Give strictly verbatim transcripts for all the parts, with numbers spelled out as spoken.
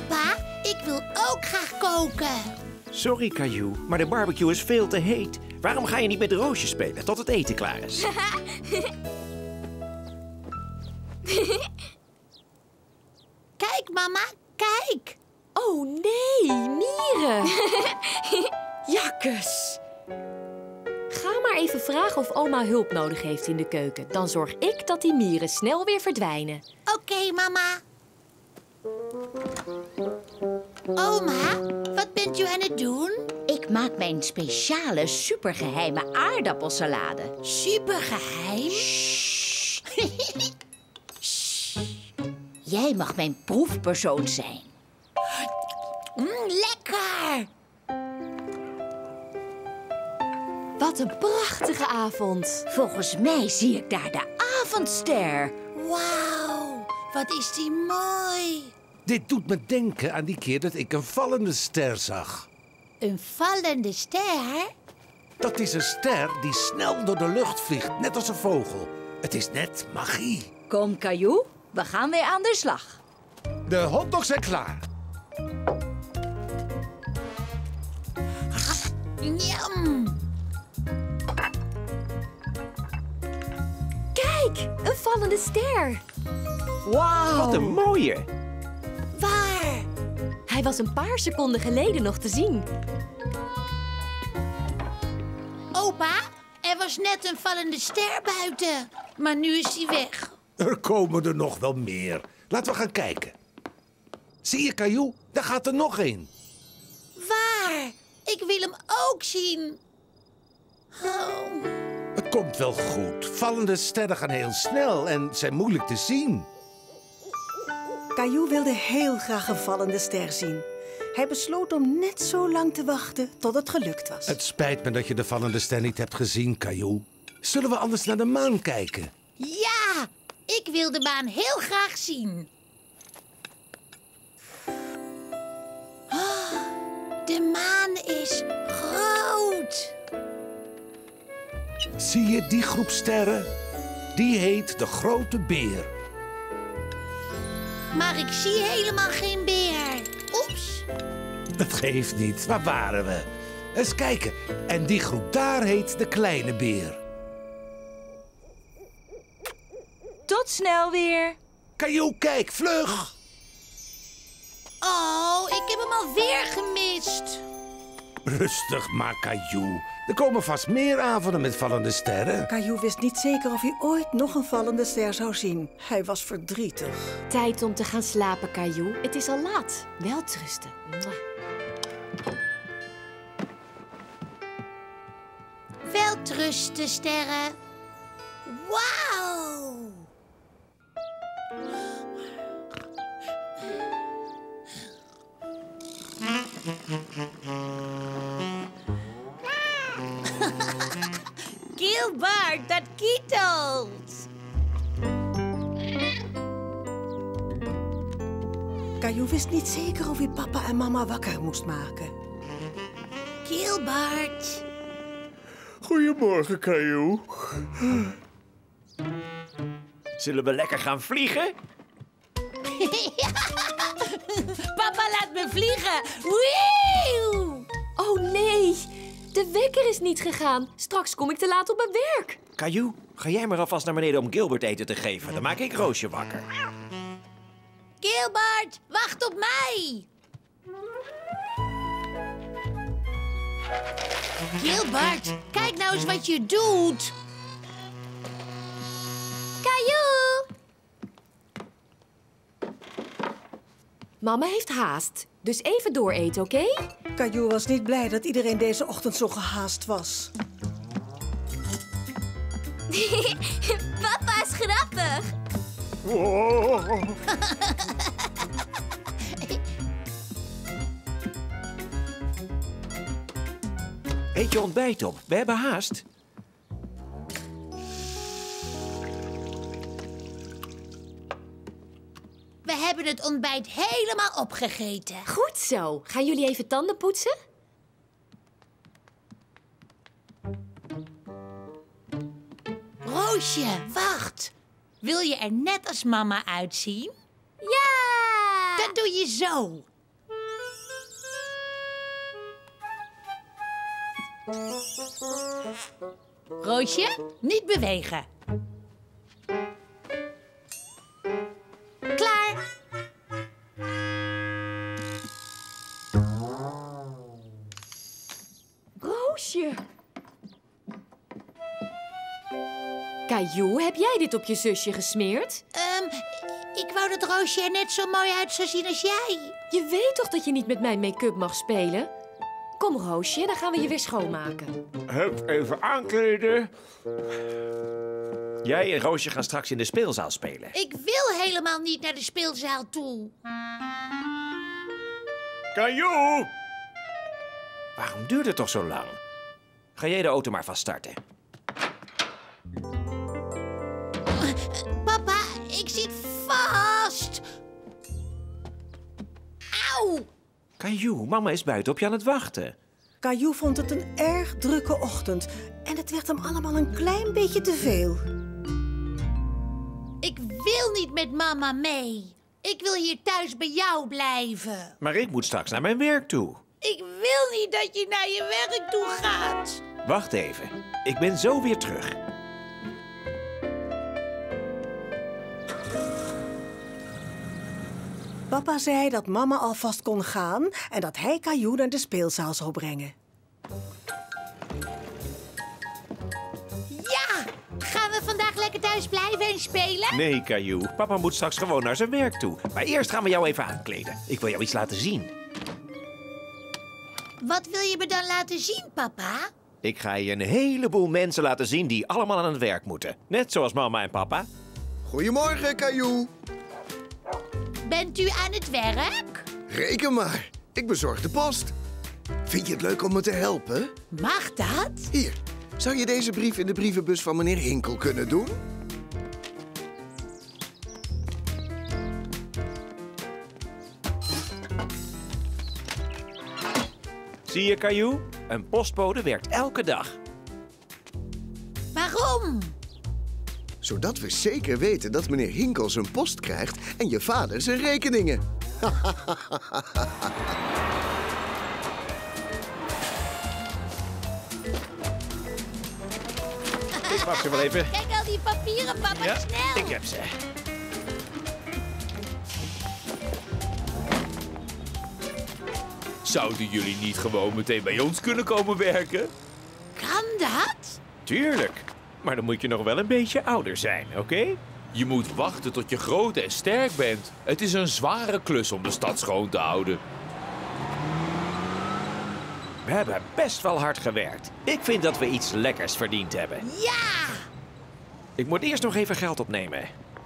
Papa, ik wil ook graag koken. Sorry, Caillou, maar de barbecue is veel te heet. Waarom ga je niet met de roosjes spelen tot het eten klaar is? Kijk, mama, kijk. Oh nee, mieren. Jakkes. Ga maar even vragen of oma hulp nodig heeft in de keuken. Dan zorg ik dat die mieren snel weer verdwijnen. Oké, okay, mama. Oma, wat bent u aan het doen? Ik maak mijn speciale supergeheime aardappelsalade. Supergeheim? Shh. Shh. Jij mag mijn proefpersoon zijn. Mm, lekker! Wat een prachtige avond. Volgens mij zie ik daar de avondster. Wauw, wat is die mooi. Dit doet me denken aan die keer dat ik een vallende ster zag. Een vallende ster? Dat is een ster die snel door de lucht vliegt, net als een vogel. Het is net magie. Kom, Caillou, we gaan weer aan de slag. De hotdogs zijn klaar. Njam. Kijk, een vallende ster. Wauw. Wat een mooie. Waar? Hij was een paar seconden geleden nog te zien. Opa, er was net een vallende ster buiten. Maar nu is hij weg. Er komen er nog wel meer. Laten we gaan kijken. Zie je, Caillou? Daar gaat er nog een. Waar? Ik wil hem ook zien. Oh. Het komt wel goed. Vallende sterren gaan heel snel en zijn moeilijk te zien. Caillou wilde heel graag een vallende ster zien. Hij besloot om net zo lang te wachten tot het gelukt was. Het spijt me dat je de vallende ster niet hebt gezien, Caillou. Zullen we anders naar de maan kijken? Ja, ik wil de maan heel graag zien. Oh, de maan is groot. Zie je die groep sterren? Die heet de Grote Beer. Maar ik zie helemaal geen beer. Oeps. Dat geeft niet. Waar waren we? Eens kijken. En die groep daar heet de Kleine Beer. Tot snel weer. Caillou, kijk, vlug! Oh, ik heb hem alweer gemist. Rustig maar, Caillou. Er komen vast meer avonden met vallende sterren. Caillou wist niet zeker of hij ooit nog een vallende ster zou zien. Hij was verdrietig. Tijd om te gaan slapen, Caillou. Het is al laat. Welterusten. Mwah. Welterusten, sterren. Wauw. Gilbert, dat kietelt. Caillou wist niet zeker of hij papa en mama wakker moest maken. Gilbert. Goedemorgen, Caillou. Zullen we lekker gaan vliegen? Papa laat me vliegen. Wee! Oh nee, de wekker is niet gegaan. Straks kom ik te laat op mijn werk. Caillou, ga jij maar alvast naar beneden om Gilbert eten te geven. Dan maak ik Roosje wakker. Gilbert, wacht op mij. Gilbert, kijk nou eens wat je doet. Caillou! Mama heeft haast, dus even dooreten, oké? Okay? Caillou was niet blij dat iedereen deze ochtend zo gehaast was. Papa is grappig. Eet je ontbijt op. We hebben haast. We hebben het ontbijt helemaal opgegeten. Goed zo. Gaan jullie even tanden poetsen? Roosje, wacht. Wil je er net als mama uitzien? Ja! Dat doe je zo. Roosje, niet bewegen. Klaar. Roosje. Caillou, heb jij dit op je zusje gesmeerd? Um, ik wou dat Roosje er net zo mooi uit zou zien als jij. Je weet toch dat je niet met mijn make-up mag spelen? Kom, Roosje, dan gaan we je weer schoonmaken. Hup, even aankleden. Jij en Roosje gaan straks in de speelzaal spelen. Ik wil helemaal niet naar de speelzaal toe. Caillou! Waarom duurt het toch zo lang? Ga jij de auto maar vast starten. Papa, ik zit vast. Auw! Caillou, mama is buiten op je aan het wachten. Caillou vond het een erg drukke ochtend. En het werd hem allemaal een klein beetje te veel. Ik wil niet met mama mee. Ik wil hier thuis bij jou blijven. Maar ik moet straks naar mijn werk toe. Ik wil niet dat je naar je werk toe gaat. Wacht even, ik ben zo weer terug. Papa zei dat mama alvast kon gaan en dat hij Caillou naar de speelzaal zou brengen. Ja! Gaan we vandaag lekker thuis blijven en spelen? Nee, Caillou, papa moet straks gewoon naar zijn werk toe. Maar eerst gaan we jou even aankleden. Ik wil jou iets laten zien. Wat wil je me dan laten zien, papa? Ik ga je een heleboel mensen laten zien die allemaal aan het werk moeten. Net zoals mama en papa. Goedemorgen, Caillou. Bent u aan het werk? Reken maar. Ik bezorg de post. Vind je het leuk om me te helpen? Mag dat? Hier, zou je deze brief in de brievenbus van meneer Hinkel kunnen doen? Zie je, Caillou? Een postbode werkt elke dag. Waarom? Zodat we zeker weten dat meneer Hinkel zijn post krijgt en je vader zijn rekeningen. Ik pak ze wel even. Kijk al die papieren, papa, Ja, snel. ik heb ze. Zouden jullie niet gewoon meteen bij ons kunnen komen werken? Kan dat? Tuurlijk. Maar dan moet je nog wel een beetje ouder zijn, oké? Je moet wachten tot je groot en sterk bent. Het is een zware klus om de stad schoon te houden. We hebben best wel hard gewerkt. Ik vind dat we iets lekkers verdiend hebben. Ja! Ik moet eerst nog even geld opnemen.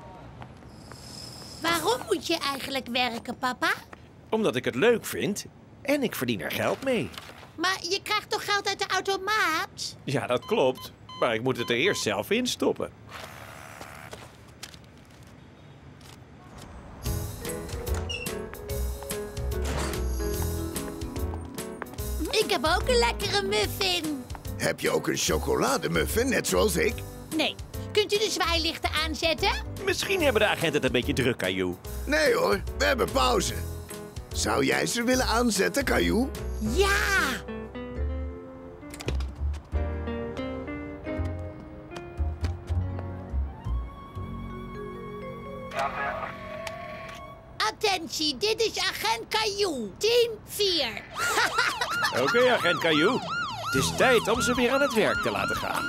Waarom moet je eigenlijk werken, papa? Omdat ik het leuk vind en ik verdien er geld mee. Maar je krijgt toch geld uit de automaat? Ja, dat klopt. Maar ik moet het er eerst zelf in stoppen. Ik heb ook een lekkere muffin. Heb je ook een chocolademuffin, net zoals ik? Nee. Kunt u de zwaailichten aanzetten? Misschien hebben de agenten het een beetje druk, Caillou. Nee hoor, we hebben pauze. Zou jij ze willen aanzetten, Caillou? Ja! Attentie, dit is agent Caillou. tien vier. Oké, okay, agent Caillou. Het is tijd om ze weer aan het werk te laten gaan.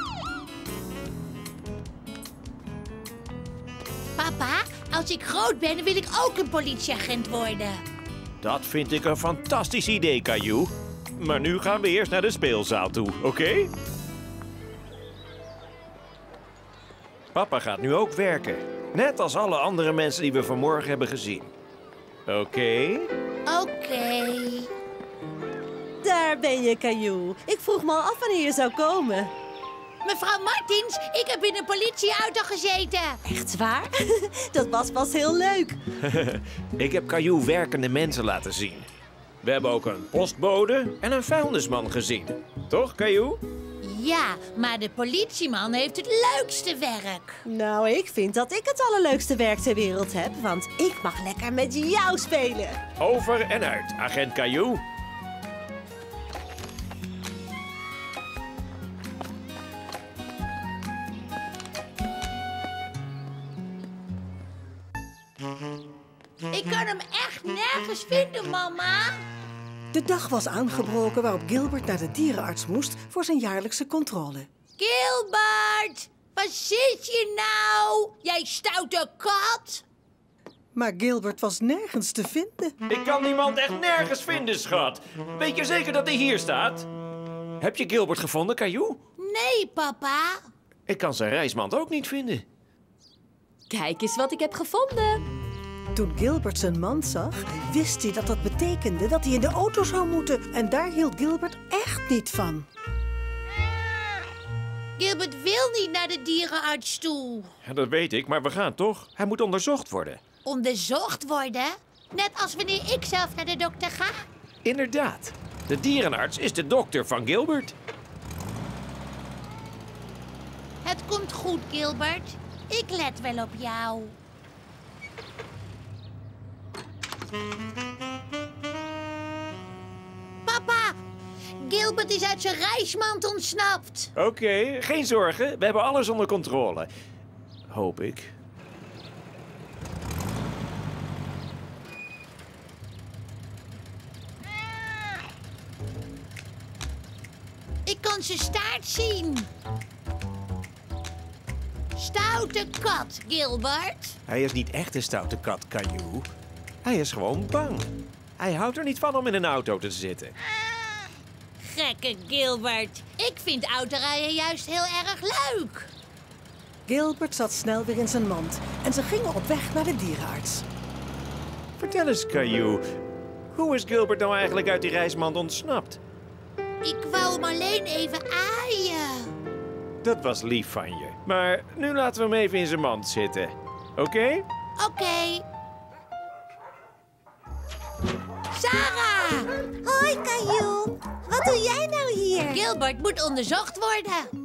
Papa, als ik groot ben, wil ik ook een politieagent worden. Dat vind ik een fantastisch idee, Caillou. Maar nu gaan we eerst naar de speelzaal toe, oké? Okay? Papa gaat nu ook werken. Net als alle andere mensen die we vanmorgen hebben gezien. Oké? Okay? Oké. Okay. Daar ben je, Caillou. Ik vroeg me al af wanneer je zou komen. Mevrouw Martins, ik heb in een politieauto gezeten. Echt waar? Dat was pas heel leuk. Ik heb Caillou werkende mensen laten zien. We hebben ook een postbode en een vuilnisman gezien. Toch, Caillou? Ja, maar de politieman heeft het leukste werk. Nou, ik vind dat ik het allerleukste werk ter wereld heb. Want ik mag lekker met jou spelen. Over en uit, agent Caillou. Ik kan hem echt nergens vinden, mama. De dag was aangebroken waarop Gilbert naar de dierenarts moest voor zijn jaarlijkse controle. Gilbert, waar zit je nou? Jij stoute kat. Maar Gilbert was nergens te vinden. Ik kan niemand echt nergens vinden, schat. Weet je zeker dat hij hier staat? Heb je Gilbert gevonden, Caillou? Nee, papa. Ik kan zijn reismand ook niet vinden. Kijk eens wat ik heb gevonden. Toen Gilbert zijn mand zag, wist hij dat dat betekende dat hij in de auto zou moeten. En daar hield Gilbert echt niet van. Gilbert wil niet naar de dierenarts toe. Ja, dat weet ik, maar we gaan toch? Hij moet onderzocht worden. Onderzocht worden? Net als wanneer ik zelf naar de dokter ga? Inderdaad. De dierenarts is de dokter van Gilbert. Het komt goed, Gilbert. Ik let wel op jou. Papa, Gilbert is uit zijn reismand ontsnapt. Oké, okay, geen zorgen. We hebben alles onder controle. Hoop ik. Ik kan zijn staart zien. Stoute kat, Gilbert. Hij is niet echt een stoute kat, Caillou. Hij is gewoon bang. Hij houdt er niet van om in een auto te zitten. Gekke Gilbert. Ik vind autorijden juist heel erg leuk. Gilbert zat snel weer in zijn mand en ze gingen op weg naar de dierenarts. Vertel eens, Caillou. Hoe is Gilbert nou eigenlijk uit die reismand ontsnapt? Ik wou hem alleen even aaien. Dat was lief van je. Maar nu laten we hem even in zijn mand zitten. Oké? Okay? Oké. Okay. Sarah! Hoi, Caillou. Wat doe jij nou hier? Gilbert moet onderzocht worden.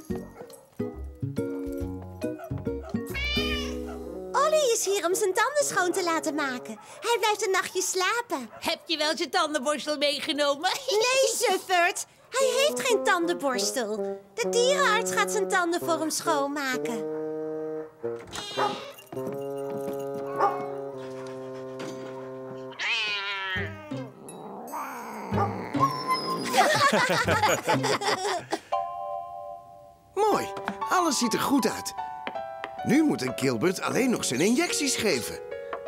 Ollie is hier om zijn tanden schoon te laten maken. Hij blijft een nachtje slapen. Heb je wel zijn tandenborstel meegenomen? Nee, suffert. Hij heeft geen tandenborstel. De dierenarts gaat zijn tanden voor hem schoonmaken. Mooi, alles ziet er goed uit. Nu moet een Gilbert alleen nog zijn injecties geven.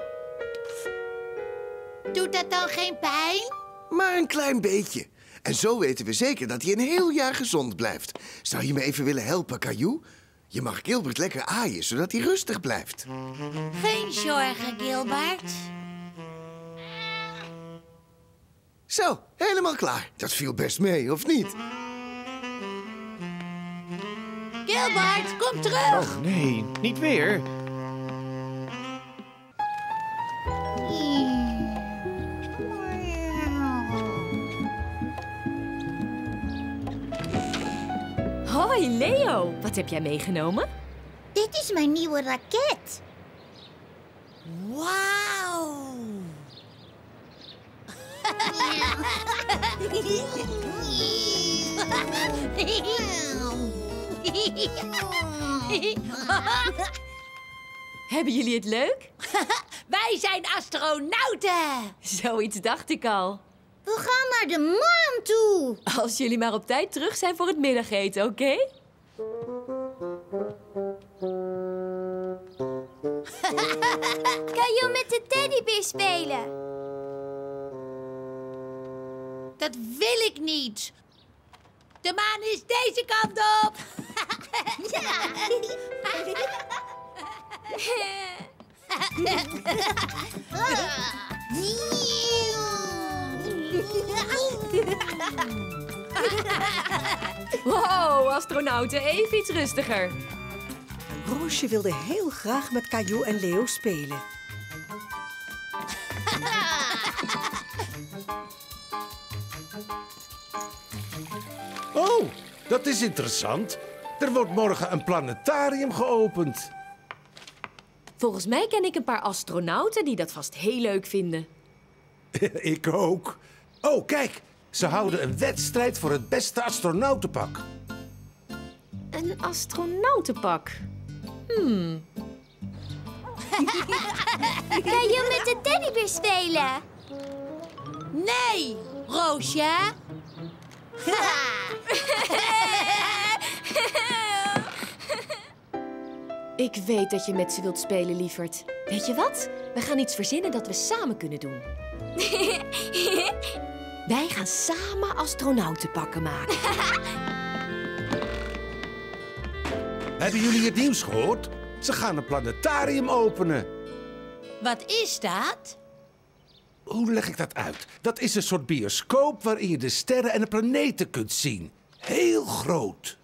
Doet dat dan geen pijn? Maar een klein beetje. En zo weten we zeker dat hij een heel jaar gezond blijft. Zou je me even willen helpen, Caillou? Je mag Gilbert lekker aaien, zodat hij rustig blijft. Geen zorgen, Gilbert. Zo, helemaal klaar. Dat viel best mee, of niet? Gilbert, kom terug! Oh nee, niet weer. Hoi, Leo. Wat heb jij meegenomen? Dit is mijn nieuwe raket. Wauw! Hebben jullie het leuk? Wij zijn astronauten! Zoiets dacht ik al. We gaan naar de maan toe. Als jullie maar op tijd terug zijn voor het middageten, oké? Okay? Kan je met de teddybeer spelen? Dat wil ik niet. De maan is deze kant op. Wow, astronauten, even iets rustiger. Roosje wilde heel graag met Caillou en Leo spelen. Oh, dat is interessant. Er wordt morgen een planetarium geopend. Volgens mij ken ik een paar astronauten die dat vast heel leuk vinden. Ik ook. Oh, kijk. Ze houden een wedstrijd voor het beste astronautenpak. Een astronautenpak? Hmm. Caillou met de teddybeer spelen? Nee, Roosje. Ik weet dat je met ze wilt spelen, lieverd. Weet je wat? We gaan iets verzinnen dat we samen kunnen doen. Wij gaan samen astronautenpakken maken. Hebben jullie het nieuws gehoord? Ze gaan een planetarium openen. Wat is dat? Hoe leg ik dat uit? Dat is een soort bioscoop waarin je de sterren en de planeten kunt zien. Heel groot.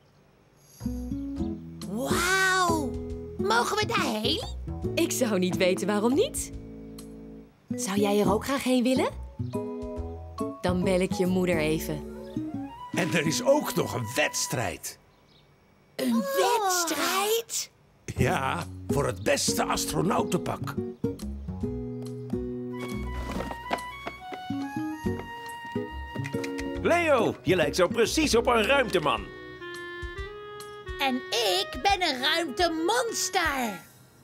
Wauw. Mogen we daarheen? Ik zou niet weten waarom niet. Zou jij er ook graag heen willen? Dan bel ik je moeder even. En er is ook nog een wedstrijd. Een wedstrijd? Ja, voor het beste astronautenpak. Leo, je lijkt zo precies op een ruimteman. En ik ben een ruimtemonster.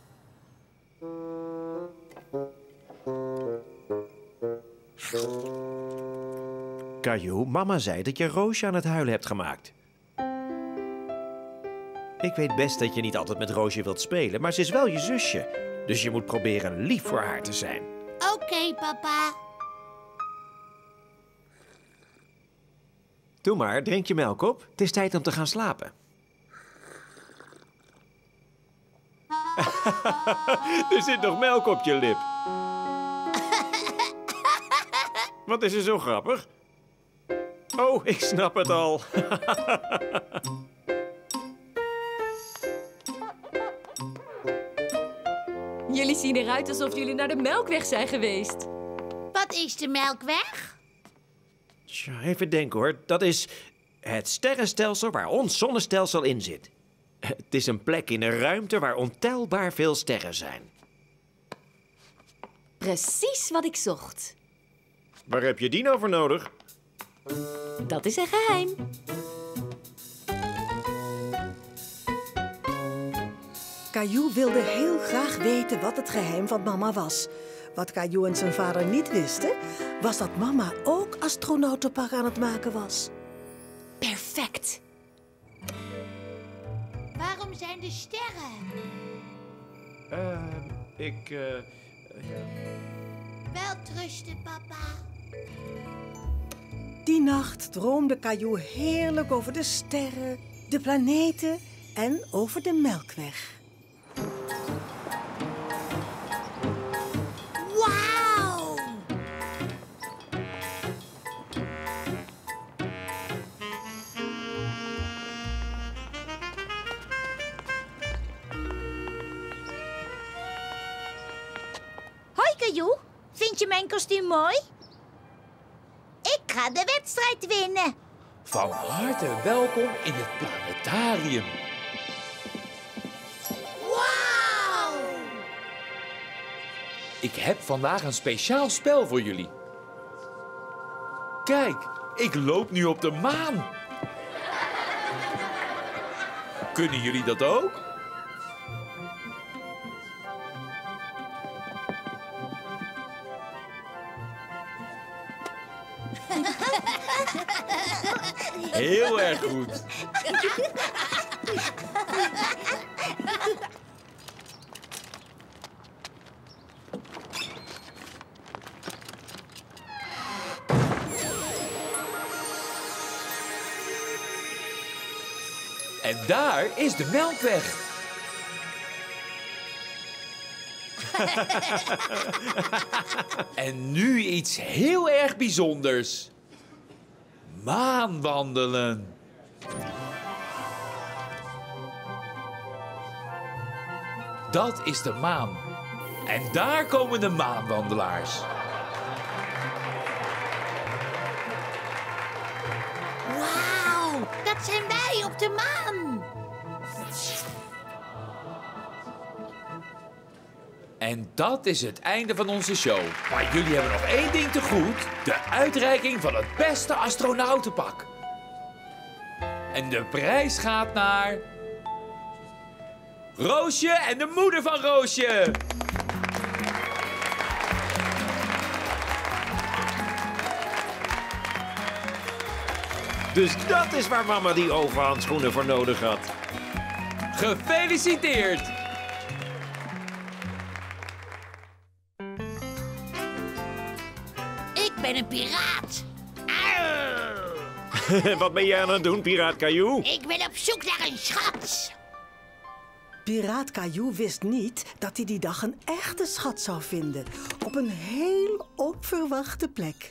Caillou, mama zei dat je Roosje aan het huilen hebt gemaakt. Ik weet best dat je niet altijd met Roosje wilt spelen, maar ze is wel je zusje. Dus je moet proberen lief voor haar te zijn. Oké, okay, papa. Doe maar, drink je melk op. Het is tijd om te gaan slapen. Er zit nog melk op je lip. Wat is er zo grappig? Oh, ik snap het al. Jullie zien eruit alsof jullie naar de Melkweg zijn geweest. Wat is de Melkweg? Tja, even denken hoor. Dat is het sterrenstelsel waar ons zonnestelsel in zit. Het is een plek in een ruimte waar ontelbaar veel sterren zijn. Precies wat ik zocht. Waar heb je die nou voor nodig? Dat is een geheim. Caillou wilde heel graag weten wat het geheim van mama was. Wat Caillou en zijn vader niet wisten, was dat mama ook astronautenpak aan het maken was. Perfect. Waarom zijn de sterren? Uh, ik... Uh, ja. Welterusten, papa. Die nacht droomde Caillou heerlijk over de sterren, de planeten en over de Melkweg. Wauw! Hoi, Caillou. Vind je mijn kostuum mooi? Ik ga de wedstrijd winnen. Van harte welkom in het planetarium. Wauw! Ik heb vandaag een speciaal spel voor jullie. Kijk, ik loop nu op de maan. Kunnen jullie dat ook? Heel erg goed. En daar is de Melkweg. En nu iets heel erg bijzonders. Maanwandelen. Dat is de maan. En daar komen de maanwandelaars. Wauw, dat zijn wij op de maan. En dat is het einde van onze show. Maar jullie hebben nog één ding te goed. De uitreiking van het beste astronautenpak. En de prijs gaat naar... Roosje en de moeder van Roosje. Dus dat is waar mama die overhandschoenen voor nodig had. Gefeliciteerd! Ik ben een piraat. Arr. Wat ben jij aan het doen, piraat Caillou? Ik ben op zoek naar een schat. Piraat Caillou wist niet dat hij die dag een echte schat zou vinden. Op een heel onverwachte plek.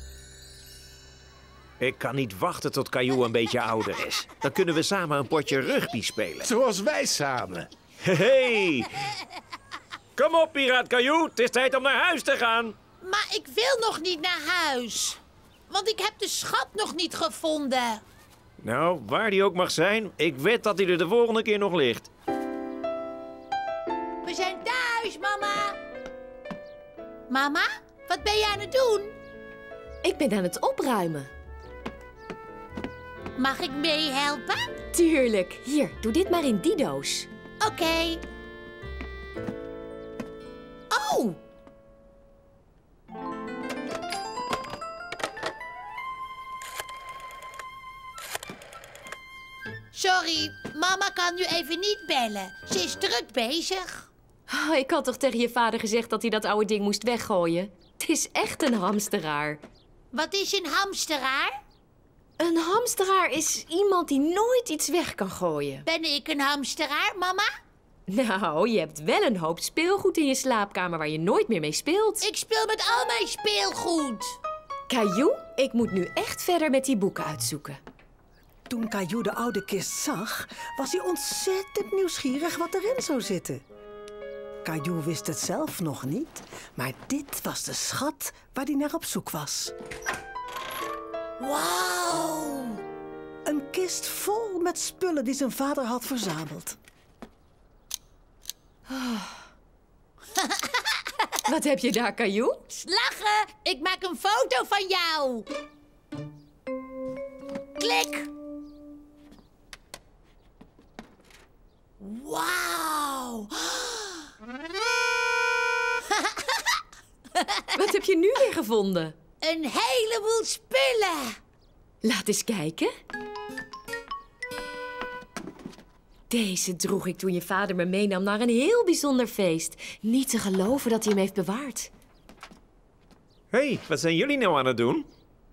Ik kan niet wachten tot Caillou een beetje ouder is. Dan kunnen we samen een potje rugby spelen. Zoals wij samen. Hey! Kom op, piraat Caillou. Het is tijd om naar huis te gaan. Maar ik wil nog niet naar huis. Want ik heb de schat nog niet gevonden. Nou, waar die ook mag zijn, ik weet dat hij er de volgende keer nog ligt. We zijn thuis, mama. Mama, wat ben je aan het doen? Ik ben aan het opruimen. Mag ik meehelpen? Tuurlijk. Hier, doe dit maar in die doos. Oké. Okay. Oh! Sorry, mama kan nu even niet bellen. Ze is druk bezig. Oh, ik had toch tegen je vader gezegd dat hij dat oude ding moest weggooien? Het is echt een hamsteraar. Wat is een hamsteraar? Een hamsteraar is iemand die nooit iets weg kan gooien. Ben ik een hamsteraar, mama? Nou, je hebt wel een hoop speelgoed in je slaapkamer waar je nooit meer mee speelt. Ik speel met al mijn speelgoed. Caillou, ik moet nu echt verder met die boeken uitzoeken. Toen Caillou de oude kist zag, was hij ontzettend nieuwsgierig wat erin zou zitten. Caillou wist het zelf nog niet, maar dit was de schat waar hij naar op zoek was. Wauw! Een kist vol met spullen die zijn vader had verzameld. Oh. Wat heb je daar, Caillou? Lachen! Ik maak een foto van jou. Klik! Wauw! Wat heb je nu weer gevonden? Een heleboel spullen. Laat eens kijken. Deze droeg ik toen je vader me meenam naar een heel bijzonder feest. Niet te geloven dat hij hem heeft bewaard. Hé, hey, wat zijn jullie nou aan het doen?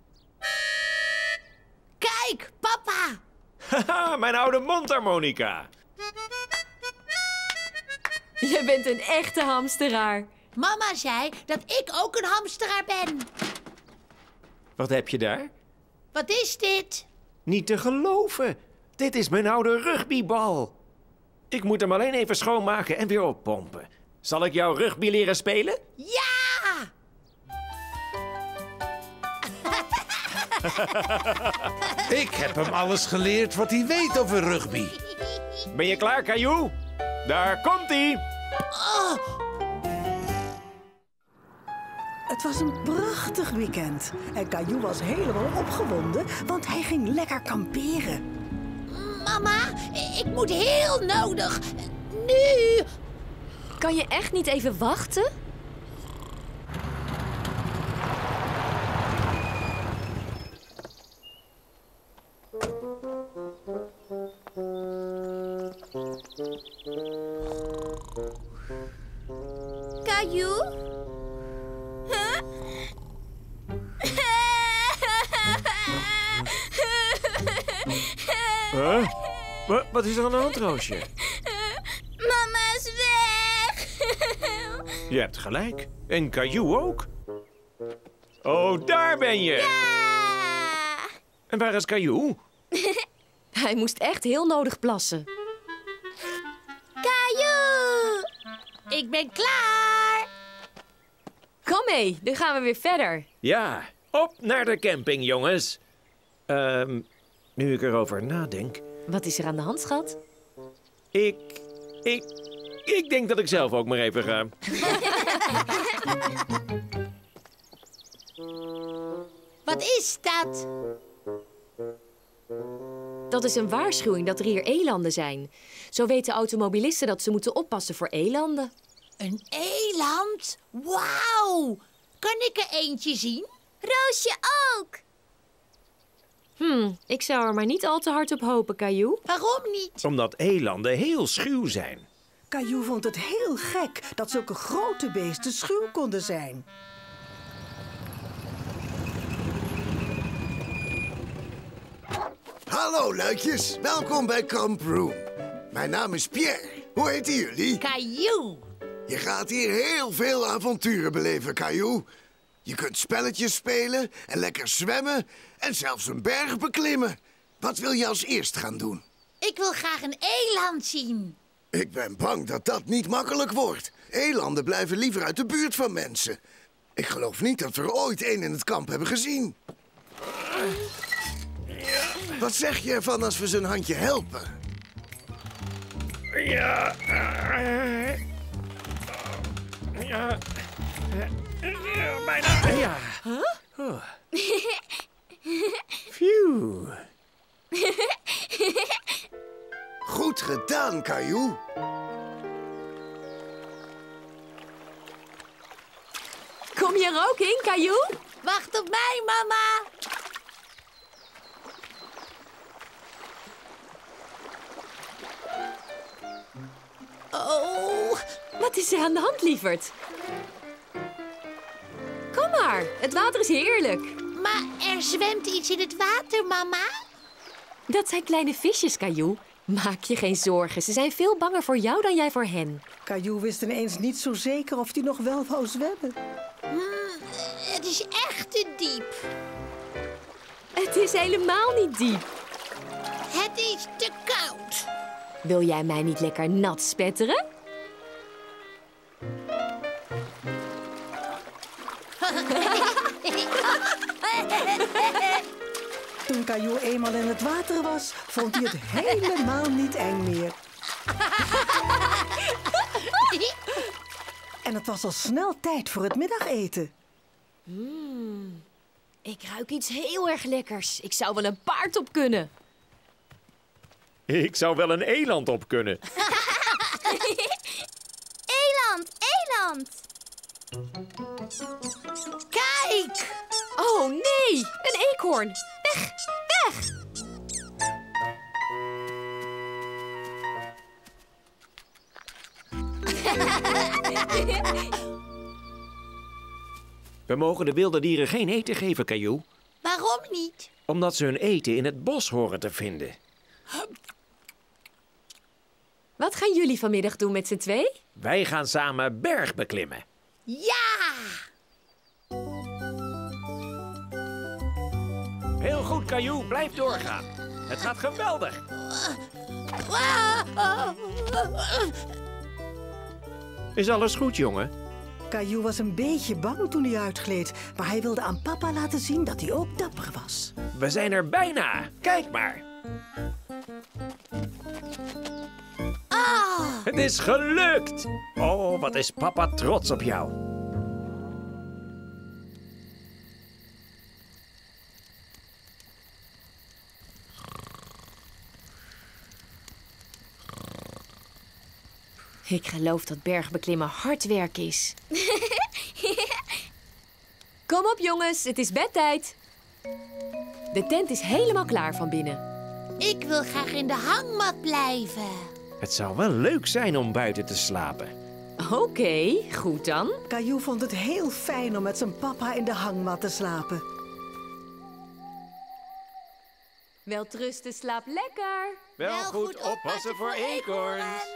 Kijk, papa. Haha, mijn oude mondharmonica. Je bent een echte hamsteraar. Mama zei dat ik ook een hamsteraar ben. Wat heb je daar? Wat is dit? Niet te geloven. Dit is mijn oude rugbybal. Ik moet hem alleen even schoonmaken en weer oppompen. Zal ik jou rugby leren spelen? Ja! Ik heb hem alles geleerd wat hij weet over rugby. Ben je klaar, Caillou? Daar komt-ie! Oh. Het was een prachtig weekend. En Caillou was helemaal opgewonden, want hij ging lekker kamperen. Mama, ik moet heel nodig. Nu! Kan je echt niet even wachten? Caillou? Huh? Huh? Wat, wat is er aan de hand, Roosje? Mama is weg. Je hebt gelijk. En Caillou ook. Oh, daar ben je. Ja! En waar is Caillou? Hij moest echt heel nodig plassen. Caillou! Ik ben klaar. Kom mee, dan gaan we weer verder. Ja, op naar de camping, jongens. Ehm, nu ik erover nadenk. Wat is er aan de hand, schat? Ik, ik, ik denk dat ik zelf ook maar even ga. Wat is dat? Dat is een waarschuwing dat er hier elanden zijn. Zo weten automobilisten dat ze moeten oppassen voor elanden. Een eland? Wauw! Kan ik er eentje zien? Roosje ook. Hm, ik zou er maar niet al te hard op hopen, Caillou. Waarom niet? Omdat elanden heel schuw zijn. Caillou vond het heel gek dat zulke grote beesten schuw konden zijn. Hallo, luidjes. Welkom bij Camp Room. Mijn naam is Pierre. Hoe heten jullie? Caillou. Je gaat hier heel veel avonturen beleven, Caillou. Je kunt spelletjes spelen en lekker zwemmen en zelfs een berg beklimmen. Wat wil je als eerst gaan doen? Ik wil graag een eland zien. Ik ben bang dat dat niet makkelijk wordt. Elanden blijven liever uit de buurt van mensen. Ik geloof niet dat we er ooit één in het kamp hebben gezien. Wat zeg je ervan als we ze een handje helpen? Ja. Uh, ja. Uh, bijna. Ja. Huh? Oh. Phew. Goed gedaan, Caillou. Kom je er ook in, Caillou? Wacht op mij, mama. Oh, wat is er aan de hand, lieverd? Kom maar, het water is heerlijk. Maar er zwemt iets in het water, mama. Dat zijn kleine visjes, Caillou. Maak je geen zorgen, ze zijn veel banger voor jou dan jij voor hen. Caillou wist ineens niet zo zeker of hij nog wel wou zwemmen. Hmm, het is echt te diep. Het is helemaal niet diep. Het is te koud. Wil jij mij niet lekker nat spetteren? Toen Caillou eenmaal in het water was, vond hij het helemaal niet eng meer. En het was al snel tijd voor het middageten. Mm, ik ruik iets heel erg lekkers. Ik zou wel een paard op kunnen. Ik zou wel een eland op kunnen. Eland, eland. Kijk! Oh nee, een eekhoorn. Weg, weg! We mogen de wilde dieren geen eten geven, Caillou. Waarom niet? Omdat ze hun eten in het bos horen te vinden. Wat gaan jullie vanmiddag doen met z'n twee? Wij gaan samen berg beklimmen. Ja! Heel goed, Caillou. Blijf doorgaan. Het gaat geweldig. Is alles goed, jongen? Caillou was een beetje bang toen hij uitgleed, maar hij wilde aan papa laten zien dat hij ook dapper was. We zijn er bijna. Kijk maar. Oh, Het is gelukt. Oh, wat is papa trots op jou. Ik geloof dat bergbeklimmen hard werk is. Kom op jongens, het is bedtijd. De tent is helemaal klaar van binnen. ik wil graag in de hangmat blijven. Het zou wel leuk zijn om buiten te slapen. Oké, okay, goed dan. Caillou vond het heel fijn om met zijn papa in de hangmat te slapen. Welterusten, slaap lekker. Wel goed oppassen voor eekhoorns.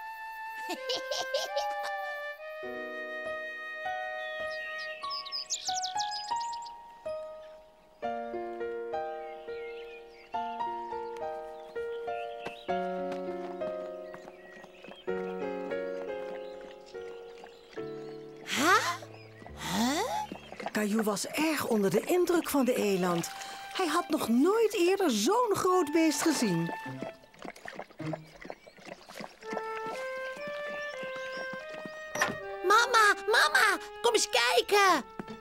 Caillou was erg onder de indruk van de eland. Hij had nog nooit eerder zo'n groot beest gezien. Mama, mama, kom eens kijken.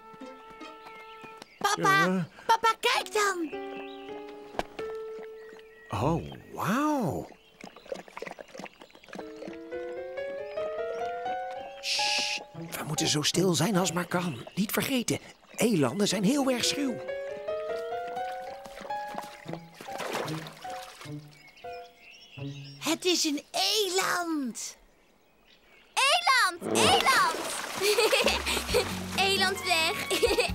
Papa, Ja. papa, kijk dan. Oh, wauw. We moeten zo stil zijn als maar kan. Niet vergeten, elanden zijn heel erg schuw. Het is een eland. Eland, eland. Eland weg.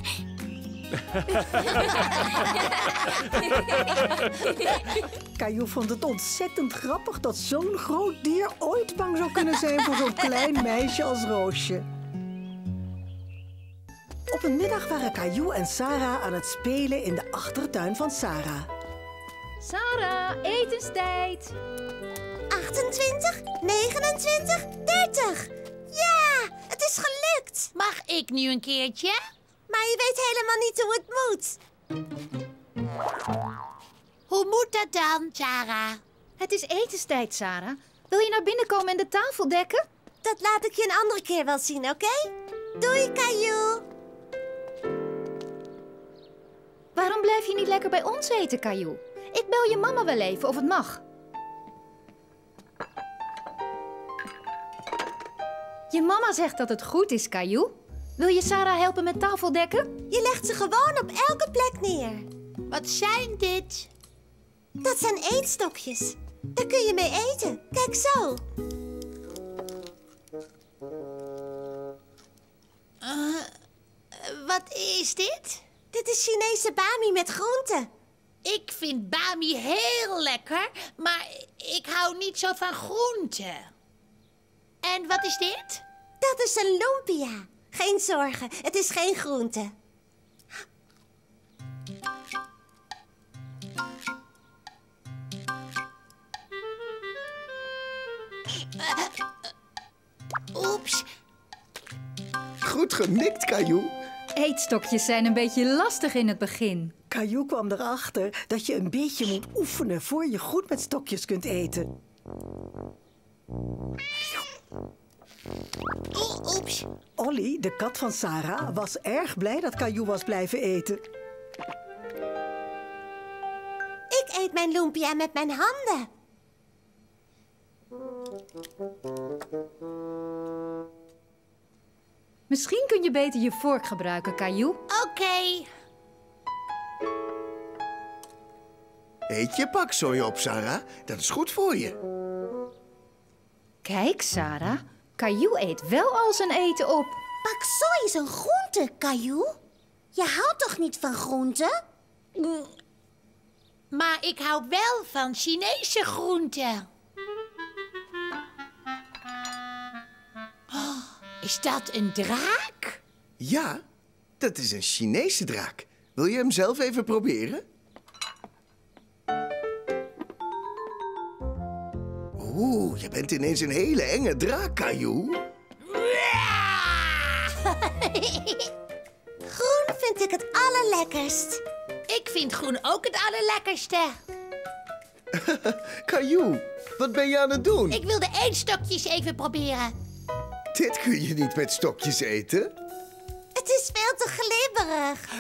Caillou vond het ontzettend grappig dat zo'n groot dier ooit bang zou kunnen zijn voor zo'n klein meisje als Roosje. Op een middag waren Caillou en Sarah aan het spelen in de achtertuin van Sarah. Sarah, etenstijd. achtentwintig, negenentwintig, dertig. Ja, het is gelukt. Mag ik nu een keertje? Maar je weet helemaal niet hoe het moet. Hoe moet dat dan, Sarah? Het is etenstijd, Sarah. Wil je naar binnen komen en de tafel dekken? Dat laat ik je een andere keer wel zien, oké? Okay? Doei, Caillou. Waarom blijf je niet lekker bij ons eten, Caillou? Ik bel je mama wel even of het mag. Je mama zegt dat het goed is, Caillou. Wil je Sarah helpen met tafeldekken? Je legt ze gewoon op elke plek neer. Wat zijn dit? Dat zijn eetstokjes. Daar kun je mee eten. Kijk zo. Uh, wat is dit? Dit is Chinese bami met groenten. Ik vind bami heel lekker, maar ik hou niet zo van groenten. En wat is dit? Dat is een lumpia. Geen zorgen, het is geen groente. Uh, uh, oeps. Goed gemikt, Caillou. Eetstokjes zijn een beetje lastig in het begin. Caillou kwam erachter dat je een beetje moet oefenen voor je goed met stokjes kunt eten. O, oeps. Olly, de kat van Sarah, was erg blij dat Caillou was blijven eten. Ik eet mijn lumpia met mijn handen. Misschien kun je beter je vork gebruiken, Caillou. Oké. Okay. Eet je paksoi op, Sarah. Dat is goed voor je. Kijk, Sarah. Caillou eet wel al zijn eten op. Paksoi is een groente, Caillou. Je houdt toch niet van groenten? Mm. Maar ik hou wel van Chinese groenten. Oh, is dat een draak? Ja, dat is een Chinese draak. Wil je hem zelf even proberen? Oeh, je bent ineens een hele enge draak, Caillou. Groen vind ik het allerlekkerst. Ik vind groen ook het allerlekkerste. Caillou, wat ben je aan het doen? Ik wil de eetstokjes even proberen. Dit kun je niet met stokjes eten. Het is veel te glibberig.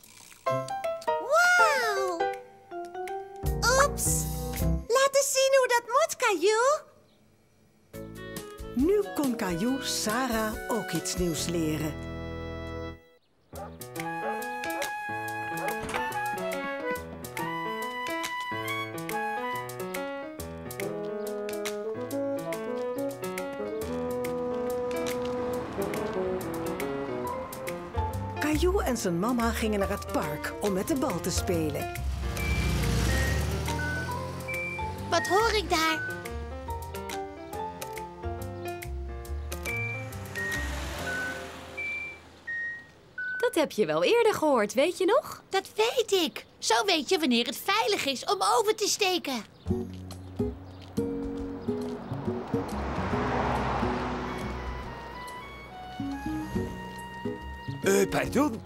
Wauw. Oeps. Laat eens zien hoe dat moet, Caillou. Nu kon Caillou Sarah ook iets nieuws leren. Caillou en zijn mama gingen naar het park om met de bal te spelen. Wat hoor ik daar? Dat heb je wel eerder gehoord, weet je nog? Dat weet ik. Zo weet je wanneer het veilig is om over te steken. Eh, uh, pardon?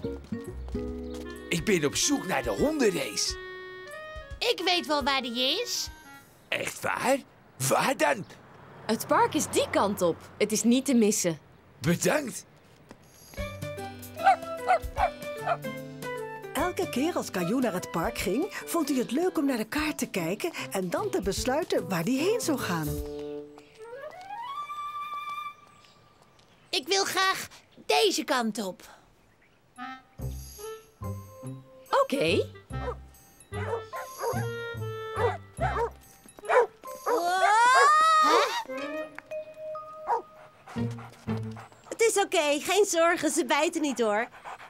Ik ben op zoek naar de hondenrace. Ik weet wel waar die is. Echt waar? Waar dan? Het park is die kant op. Het is niet te missen. Bedankt. Elke keer als Caillou naar het park ging, vond hij het leuk om naar de kaart te kijken en dan te besluiten waar hij heen zou gaan. Ik wil graag deze kant op. Oké. Okay. Het is oké, okay. Geen zorgen, ze bijten niet hoor.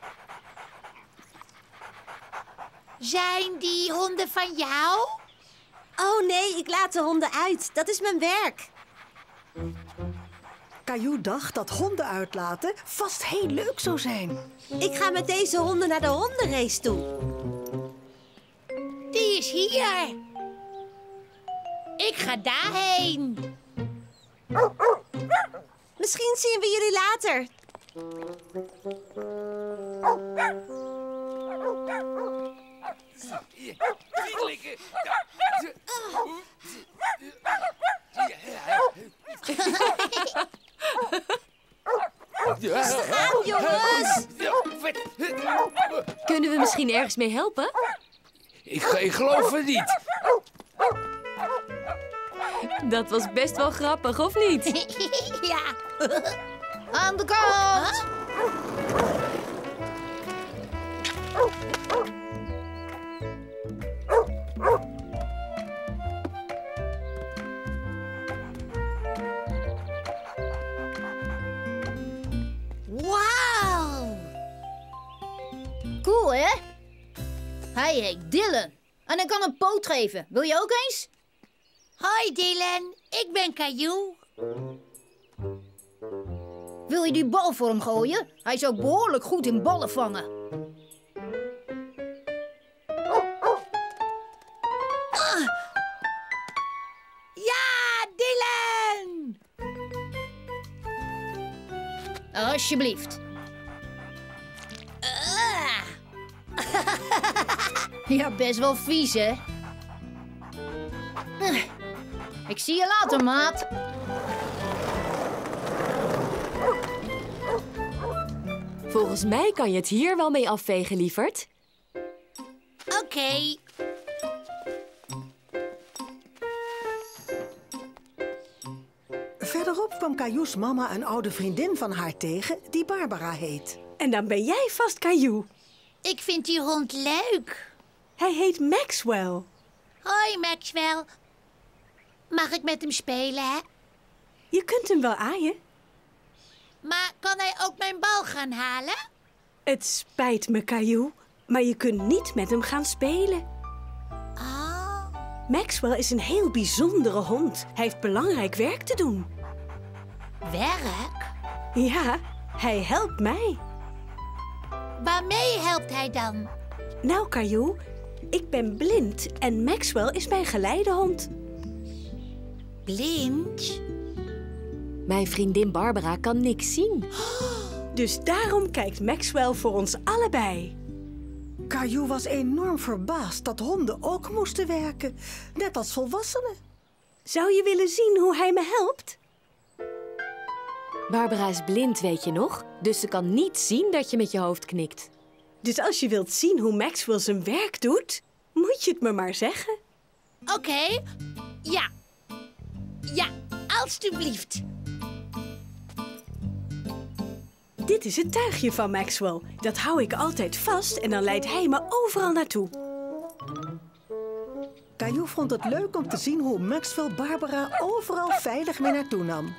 Zijn die honden van jou? Oh nee, ik laat de honden uit. Dat is mijn werk. Caillou dacht dat honden uitlaten vast heel leuk zou zijn. Ik ga met deze honden naar de hondenrace toe. Die is hier. Ik ga daarheen. Misschien zien we jullie later. Staan, jongens! Kunnen we misschien ergens mee helpen? Ik, ik geloof het niet. Dat was best wel grappig, of niet? Ja. Aan de kant! Wauw. Cool, hè? Hij heet Dylan. En hij kan een poot geven. Wil je ook eens? Hoi Dylan, ik ben Caillou. Wil je die bal voor hem gooien? Hij is ook behoorlijk goed in ballen vangen. Ah. Ja, Dylan! Alsjeblieft. Ah. Ja, best wel vies, hè? Ik zie je later, maat. Volgens mij kan je het hier wel mee afvegen, lieverd. Oké. Okay. Verderop kwam Caillou's mama een oude vriendin van haar tegen die Barbara heet. En dan ben jij vast Caillou. Ik vind die hond leuk. Hij heet Maxwell. Hoi Maxwell. Mag ik met hem spelen, hè? Je kunt hem wel aaien. Maar kan hij ook mijn bal gaan halen? Het spijt me, Caillou, maar je kunt niet met hem gaan spelen. Oh. Maxwell is een heel bijzondere hond. Hij heeft belangrijk werk te doen. Werk? Ja, hij helpt mij. Waarmee helpt hij dan? Nou, Caillou, ik ben blind en Maxwell is mijn geleidehond. Blind? Mijn vriendin Barbara kan niks zien. Dus daarom kijkt Maxwell voor ons allebei. Caillou was enorm verbaasd dat honden ook moesten werken, net als volwassenen. Zou je willen zien hoe hij me helpt? Barbara is blind, weet je nog? Dus ze kan niet zien dat je met je hoofd knikt. Dus als je wilt zien hoe Maxwell zijn werk doet, moet je het me maar zeggen. Oké. Okay. Ja. Ja, alstublieft. Dit is het tuigje van Maxwell. Dat hou ik altijd vast en dan leidt hij me overal naartoe. Caillou vond het leuk om te zien hoe Maxwell Barbara overal veilig mee naartoe nam.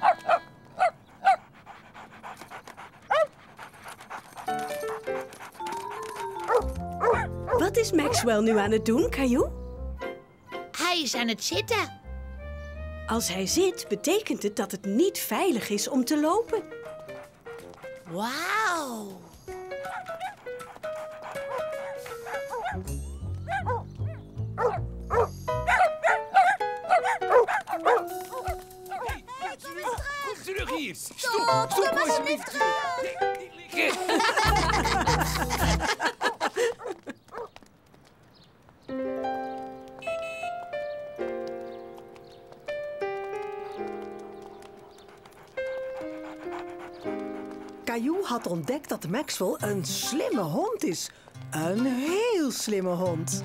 Wat is Maxwell nu aan het doen, Caillou? Hij is aan het zitten. Als hij zit, betekent het dat het niet veilig is om te lopen. Wauw. Kom terug hier. Stop, stop, stop alsjeblieft. Caillou had ontdekt dat Maxwell een slimme hond is. Een heel slimme hond.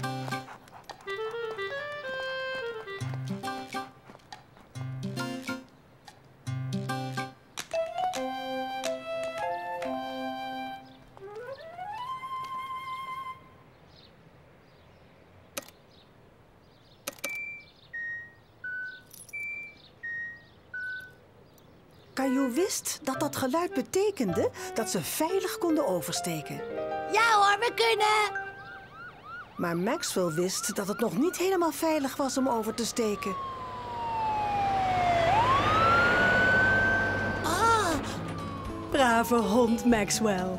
Caillou wist dat dat geluid betekende dat ze veilig konden oversteken. Ja hoor, we kunnen. Maar Maxwell wist dat het nog niet helemaal veilig was om over te steken. Oh. Brave hond, Maxwell.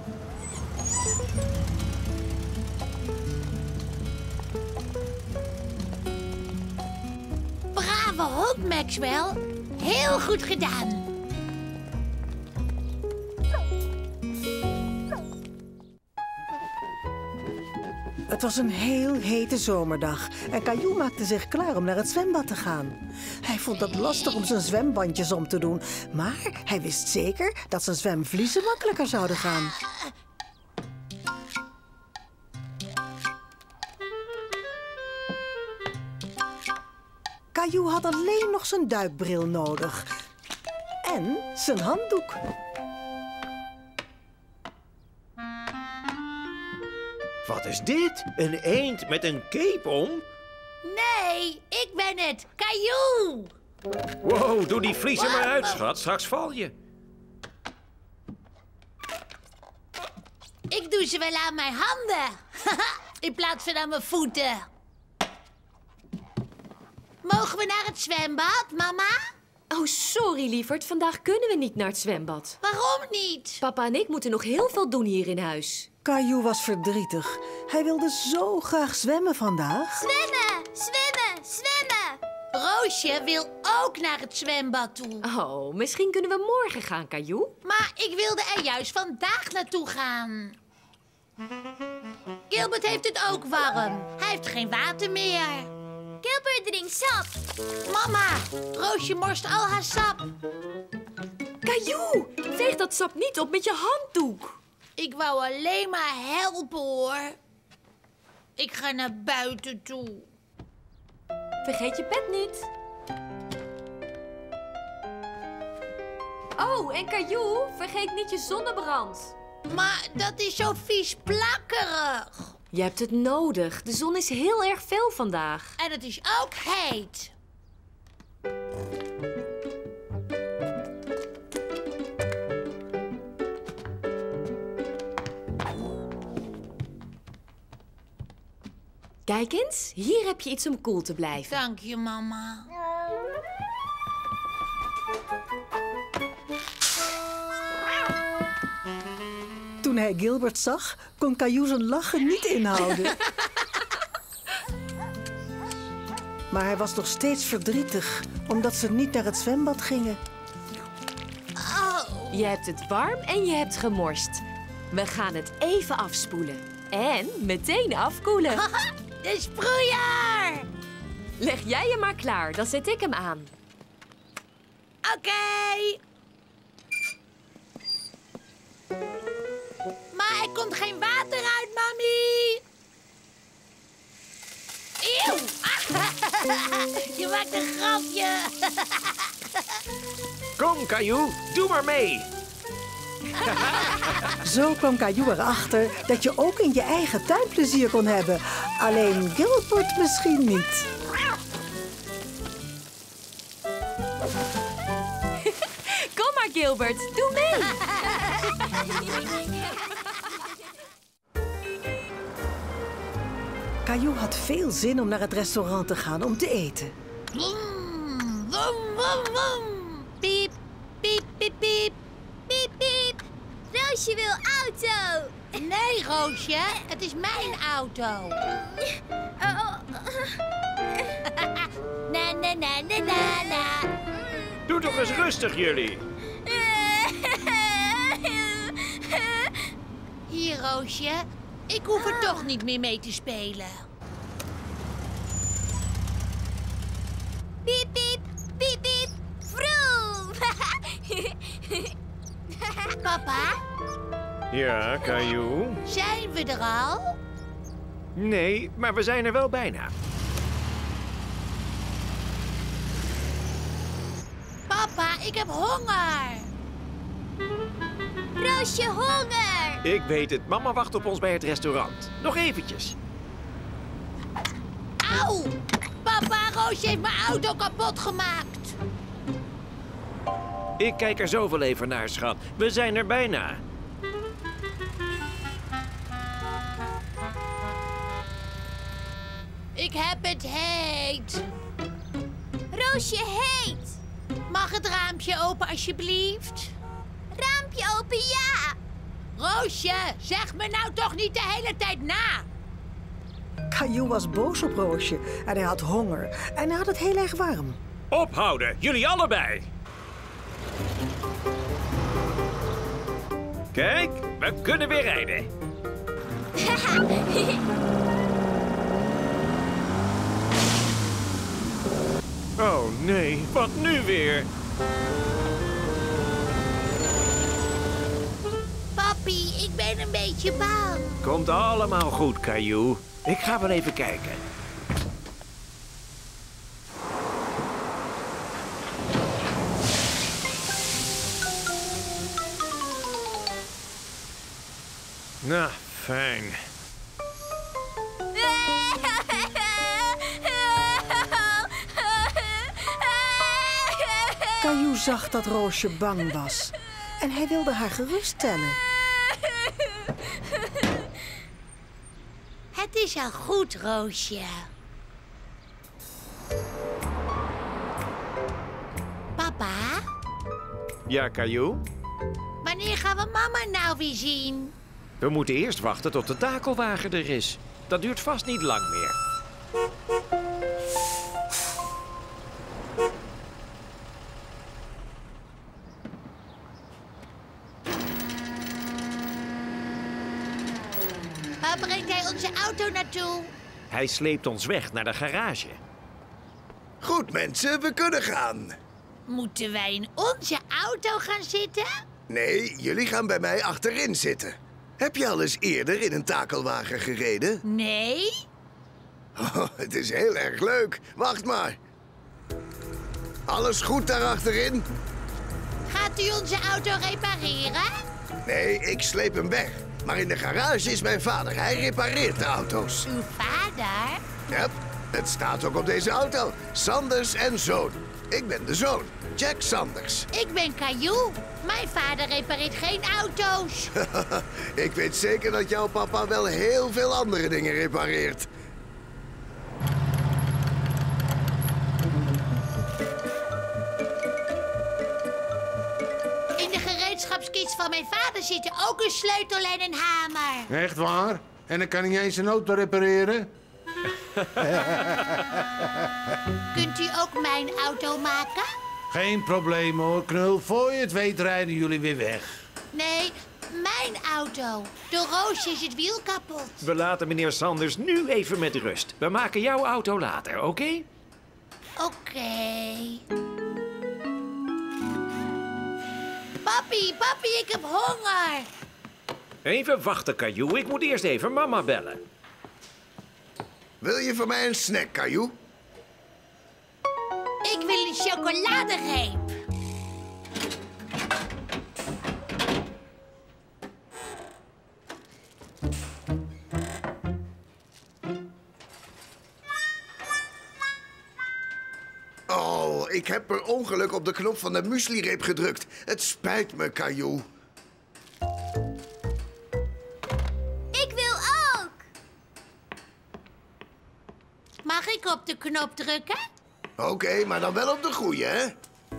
Brave hond, Maxwell. Heel goed gedaan. Het was een heel hete zomerdag en Caillou maakte zich klaar om naar het zwembad te gaan. Hij vond het lastig om zijn zwembandjes om te doen, maar hij wist zeker dat zijn zwemvliezen makkelijker zouden gaan. Caillou had alleen nog zijn duikbril nodig en zijn handdoek. Wat is dit? Een eend met een cape om? Nee, ik ben het. Caillou. Wow, doe die vliezen maar uit, schat. Straks val je. Ik doe ze wel aan mijn handen. In plaats van aan mijn voeten. Mogen we naar het zwembad, mama? Oh, sorry, lieverd. Vandaag kunnen we niet naar het zwembad. Waarom niet? Papa en ik moeten nog heel veel doen hier in huis. Caillou was verdrietig. Hij wilde zo graag zwemmen vandaag. Zwemmen, zwemmen, zwemmen. Roosje wil ook naar het zwembad toe. Oh, misschien kunnen we morgen gaan, Caillou. Maar ik wilde er juist vandaag naartoe gaan. Gilbert heeft het ook warm. Hij heeft geen water meer. Gilbert drinkt sap. Mama, Roosje morst al haar sap. Caillou, veeg dat sap niet op met je handdoek. Ik wou alleen maar helpen, hoor. Ik ga naar buiten toe. Vergeet je pet niet. Oh, en Caillou, vergeet niet je zonnebrand. Maar dat is zo vies plakkerig. Je hebt het nodig. De zon is heel erg fel vandaag. En het is ook heet. Kijk eens, hier heb je iets om koel te blijven. Dank je, mama. Toen hij Gilbert zag, kon Caillou zijn lachen niet inhouden. Maar hij was nog steeds verdrietig, omdat ze niet naar het zwembad gingen. Oh. Je hebt het warm en je hebt gemorst. We gaan het even afspoelen. En meteen afkoelen. De sproeier! Leg jij je maar klaar, dan zet ik hem aan. Oké. Okay. Maar er komt geen water uit, mami. Eeuw! Je maakt een grapje. Kom, Caillou, doe maar mee. Zo kwam Caillou erachter dat je ook in je eigen tuin plezier kon hebben. Alleen Gilbert misschien niet. Kom maar, Gilbert, doe mee. Caillou had veel zin om naar het restaurant te gaan om te eten. Vroom, vroom, vroom, vroom. Piep, piep, piep, piep. Piep, piep. Roosje wil auto. Nee, Roosje, het is mijn auto. Oh. Na, na, na, na, na, na. Doe toch eens rustig, jullie. Hier, Roosje. Ik hoef er toch niet meer mee te spelen. Piep, piep, piep, piep. Vroom. Papa? Ja, Caillou? Zijn we er al? Nee, maar we zijn er wel bijna. Papa, ik heb honger. Roosje, honger. Ik weet het. Mama wacht op ons bij het restaurant. Nog eventjes. Auw! Papa, Roosje heeft mijn auto kapot gemaakt. Ik kijk er zoveel even naar, schat. We zijn er bijna. Ik heb het heet. Roosje heet. Mag het raampje open, alsjeblieft? Raampje open, ja. Roosje, zeg me nou toch niet de hele tijd na. Caillou was boos op Roosje en hij had honger en hij had het heel erg warm. Ophouden, jullie allebei. Kijk, we kunnen weer rijden. Oh nee, wat nu weer? Papi, ik ben een beetje bang. Komt allemaal goed, Caillou. Ik ga wel even kijken. Nou, fijn. Caillou zag dat Roosje bang was en hij wilde haar geruststellen. Het is al goed, Roosje. Papa, Ja, Caillou? wanneer gaan we mama nou weer zien? We moeten eerst wachten tot de takelwagen er is. Dat duurt vast niet lang meer. Waar brengt hij onze auto naartoe? Hij sleept ons weg naar de garage. Goed, mensen, we kunnen gaan. Moeten wij in onze auto gaan zitten? Nee, jullie gaan bij mij achterin zitten. Heb je al eens eerder in een takelwagen gereden? Nee. Oh, het is heel erg leuk. Wacht maar. Alles goed daar achterin? Gaat u onze auto repareren? Nee, ik sleep hem weg. Maar in de garage is mijn vader. Hij repareert de auto's. Uw vader? Ja, het staat ook op deze auto. Sanders en Zoon. Ik ben de zoon, Jack Sanders. Ik ben Caillou. Mijn vader repareert geen auto's. Ik weet zeker dat jouw papa wel heel veel andere dingen repareert. In de gereedschapskist van mijn vader zitten ook een sleutel en een hamer. Echt waar? En dan kan hij niet eens een auto repareren? Kunt u ook mijn auto maken? Geen probleem hoor, Knul. Voor je het weet rijden jullie weer weg. Nee, mijn auto. Door Roosje is het wiel kapot. We laten meneer Sanders nu even met rust. We maken jouw auto later, oké? Okay? Oké. Okay. Papi, papi, ik heb honger. Even wachten, Caillou. Ik moet eerst even mama bellen. Wil je voor mij een snack, Caillou? Ik wil een chocoladereep. Oh, ik heb per ongeluk op de knop van de mueslireep gedrukt. Het spijt me, Caillou. Ik wil ook. Mag ik op de knop drukken? Oké, okay, maar dan wel op de goeie, hè?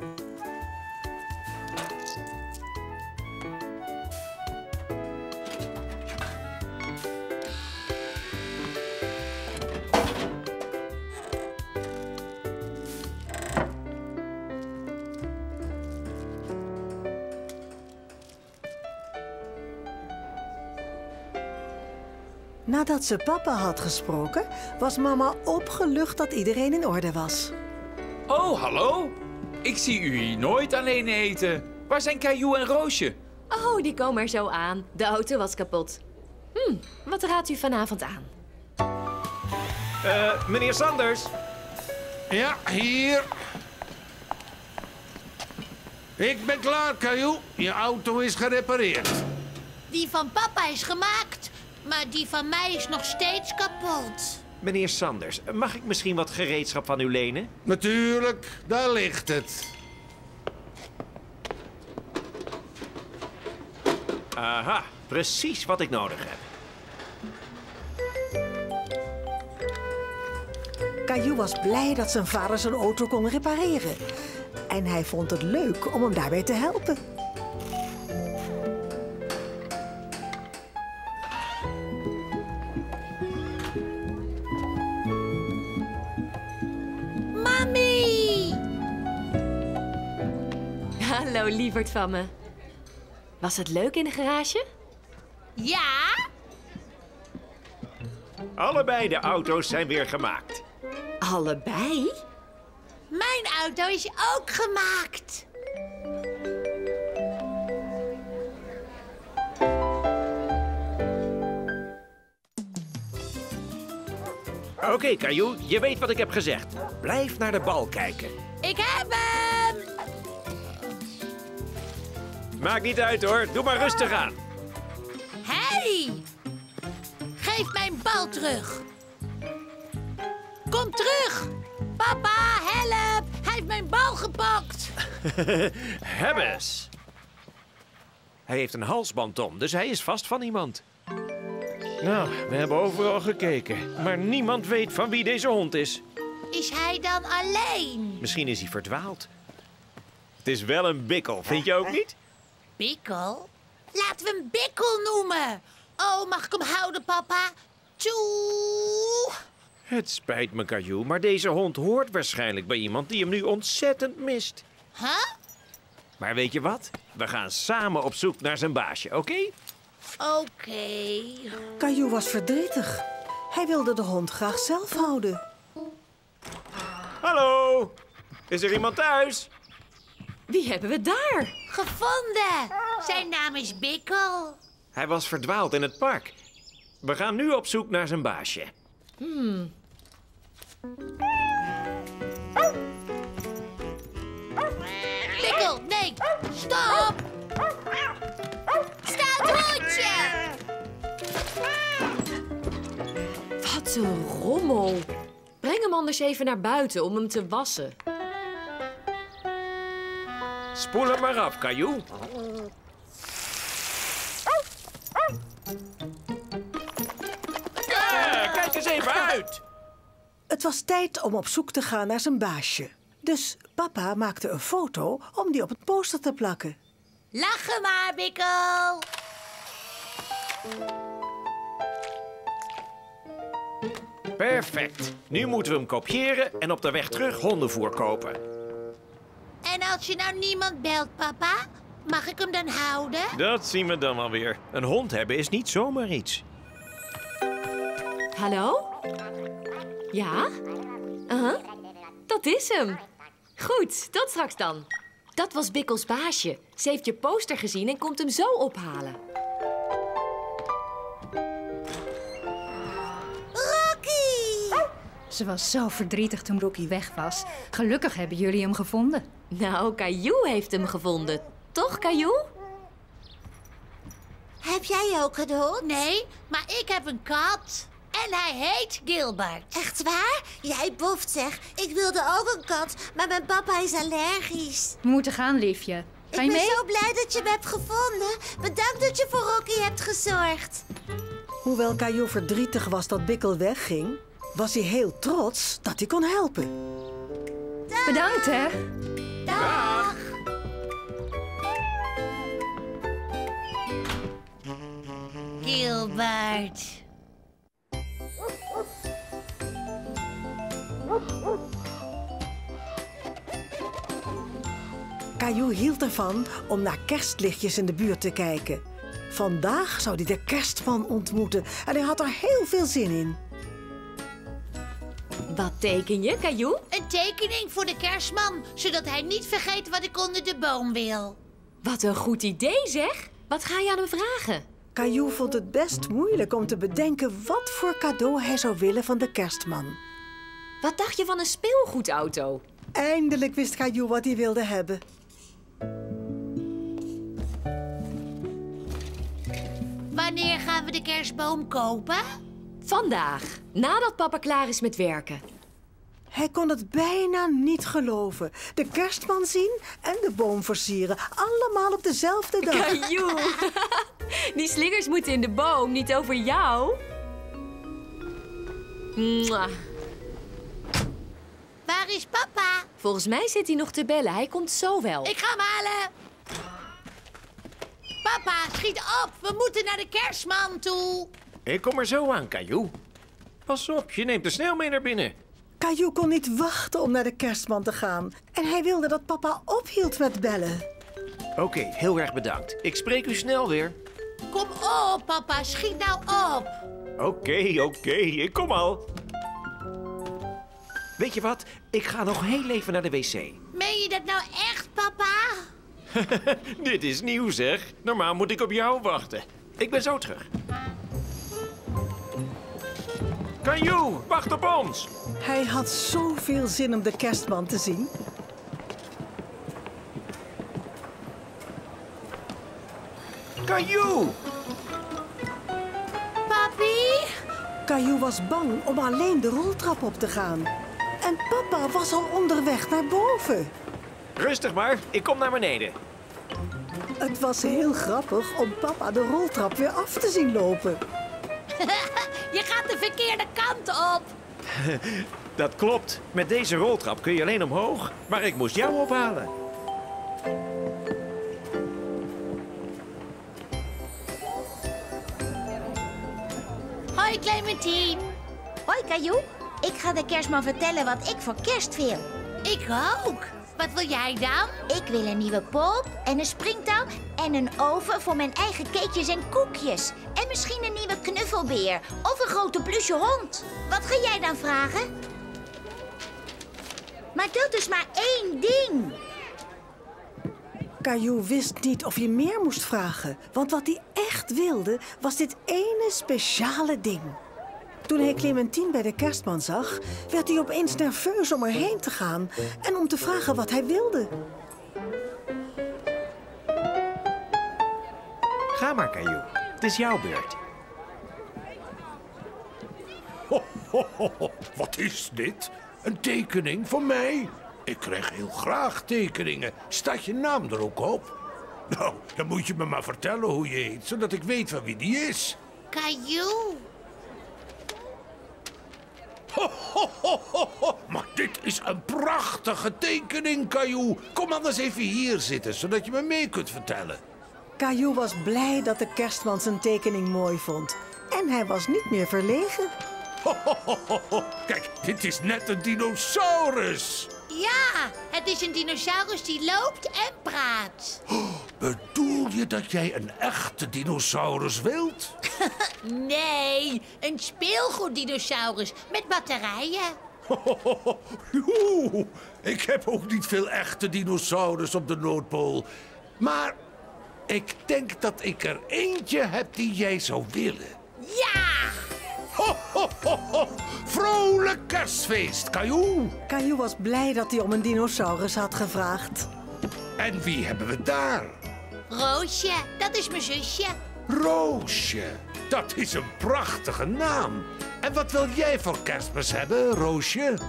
Nadat ze papa had gesproken, was mama opgelucht dat iedereen in orde was. Oh, hallo. Ik zie u hier nooit alleen eten. Waar zijn Caillou en Roosje? Oh, die komen er zo aan. De auto was kapot. Hm, wat raadt u vanavond aan? Uh, meneer Sanders. Ja, hier. Ik ben klaar, Caillou. Je auto is gerepareerd. Die van papa is gemaakt, maar die van mij is nog steeds kapot. Meneer Sanders, mag ik misschien wat gereedschap van u lenen? Natuurlijk, daar ligt het. Aha, precies wat ik nodig heb. Caillou was blij dat zijn vader zijn auto kon repareren. En hij vond het leuk om hem daarbij te helpen. Mami! Hallo, lieverd van me. Was het leuk in de garage? Ja? Allebei de auto's zijn weer gemaakt. Allebei? Mijn auto is ook gemaakt. Oké, okay, Caillou, je weet wat ik heb gezegd. Blijf naar de bal kijken. Ik heb hem! Maakt niet uit hoor, doe maar rustig aan. Hey! Geef mijn bal terug. Kom terug! Papa, help! Hij heeft mijn bal gepakt. Hebbes. Hij heeft een halsband om, dus hij is vast van iemand. Nou, we hebben overal gekeken, maar niemand weet van wie deze hond is. Is hij dan alleen? Misschien is hij verdwaald. Het is wel een bikkel, vind je ook niet? Bikkel? Laten we hem Bikkel noemen. Oh, mag ik hem houden, papa? Toe! Het spijt me, Caillou, maar deze hond hoort waarschijnlijk bij iemand die hem nu ontzettend mist. Huh? Maar weet je wat? We gaan samen op zoek naar zijn baasje, oké? Okay? Oké. Okay. Caillou was verdrietig. Hij wilde de hond graag zelf houden. Hallo? Is er iemand thuis? Wie hebben we daar? Gevonden! Zijn naam is Bikkel. Hij was verdwaald in het park. We gaan nu op zoek naar zijn baasje. Hmm. Bikkel, nee! Stop! Stout hondje! Wat een rommel. Breng hem anders even naar buiten om hem te wassen. Spoel hem maar af, Caillou. Ja, kijk eens even uit! Het was tijd om op zoek te gaan naar zijn baasje. Dus papa maakte een foto om die op het poster te plakken. Lachen maar, Bikkel! Perfect. Nu moeten we hem kopiëren en op de weg terug hondenvoer kopen. En als je nou niemand belt, papa, mag ik hem dan houden? Dat zien we dan wel weer. Een hond hebben is niet zomaar iets. Hallo? Ja? Uh-huh. Dat is hem. Goed, tot straks dan. Dat was Bikkels baasje. Ze heeft je poster gezien en komt hem zo ophalen. Rocky! Ze was zo verdrietig toen Rocky weg was. Gelukkig hebben jullie hem gevonden. Nou, Caillou heeft hem gevonden. Toch, Caillou? Heb jij ook een hond? Nee, maar ik heb een kat. En hij heet Gilbert. Echt waar? Jij boft zeg. Ik wilde ook een kat, maar mijn papa is allergisch. We moeten gaan, liefje. Ga je ik ben mee? zo blij dat je me hebt gevonden. Bedankt dat je voor Rocky hebt gezorgd. Hoewel Caillou verdrietig was dat Bikkel wegging, was hij heel trots dat hij kon helpen. Dag. Bedankt, hè? Dag. Gilbert. Caillou hield ervan om naar kerstlichtjes in de buurt te kijken. Vandaag zou hij de kerstman ontmoeten en hij had er heel veel zin in. Wat teken je, Caillou? Een tekening voor de kerstman, zodat hij niet vergeet wat ik onder de boom wil. Wat een goed idee, zeg. Wat ga je aan hem vragen? Caillou vond het best moeilijk om te bedenken wat voor cadeau hij zou willen van de kerstman. Wat dacht je van een speelgoedauto? Eindelijk wist Caillou wat hij wilde hebben. Wanneer gaan we de kerstboom kopen? Vandaag, nadat papa klaar is met werken. Hij kon het bijna niet geloven. De kerstman zien en de boom versieren. Allemaal op dezelfde dag. Caillou! Die slingers moeten in de boom, niet over jou. Mwah. Waar is papa? Volgens mij zit hij nog te bellen. Hij komt zo wel. Ik ga hem halen. Papa, schiet op. We moeten naar de kerstman toe. Ik kom er zo aan, Caillou. Pas op, je neemt de snel mee naar binnen. Caillou kon niet wachten om naar de kerstman te gaan. En hij wilde dat papa ophield met bellen. Oké, okay, heel erg bedankt. Ik spreek u snel weer. Kom op, papa. Schiet nou op. Oké, okay, oké. Okay, ik kom al. Weet je wat? Ik ga nog heel even naar de wc. Meen je dat nou echt, papa? Dit is nieuw, zeg. Normaal moet ik op jou wachten. Ik ben zo terug. Caillou, wacht op ons. Hij had zoveel zin om de kerstman te zien. Caillou! Papi? Caillou was bang om alleen de roltrap op te gaan. En papa was al onderweg naar boven. Rustig maar, ik kom naar beneden. Het was heel grappig om papa de roltrap weer af te zien lopen. Je gaat de verkeerde kant op. Dat klopt. Met deze roltrap kun je alleen omhoog. Maar ik moest jou ophalen. Hoi, Clementine. Hoi, Caillou. Ik ga de kerstman vertellen wat ik voor kerst wil. Ik ook. Wat wil jij dan? Ik wil een nieuwe pop en een springtouw en een oven voor mijn eigen cakejes en koekjes. En misschien een nieuwe knuffelbeer of een grote pluche hond. Wat ga jij dan vragen? Maar dat is maar één ding. Caillou wist niet of je meer moest vragen. Want wat hij echt wilde, was dit ene speciale ding. Toen hij Clementine bij de kerstman zag, werd hij opeens nerveus om erheen te gaan en om te vragen wat hij wilde. Ga maar, Caillou. Het is jouw beurt. Ho, ho, ho, ho. Wat is dit? Een tekening voor mij? Ik krijg heel graag tekeningen. Staat je naam er ook op? Nou, dan moet je me maar vertellen hoe je heet, zodat ik weet van wie die is. Caillou. Ho, ho, ho, ho, ho. Maar dit is een prachtige tekening, Caillou. Kom anders even hier zitten, zodat je me mee kunt vertellen. Caillou was blij dat de kerstman zijn tekening mooi vond. En hij was niet meer verlegen. Ho, ho, ho, ho, ho. Kijk, dit is net een dinosaurus. Ja, het is een dinosaurus die loopt en praat. Oh, bedoel je dat jij een echte dinosaurus wilt? Nee, een speelgoeddinosaurus met batterijen. Oeh, ik heb ook niet veel echte dinosaurus op de Noordpool. Maar ik denk dat ik er eentje heb die jij zou willen. Ja! Ho, ho, ho, ho. Vrolijk kerstfeest, Caillou. Caillou was blij dat hij om een dinosaurus had gevraagd. En wie hebben we daar? Roosje, dat is mijn zusje. Roosje, dat is een prachtige naam. En wat wil jij voor kerstmis hebben, Roosje?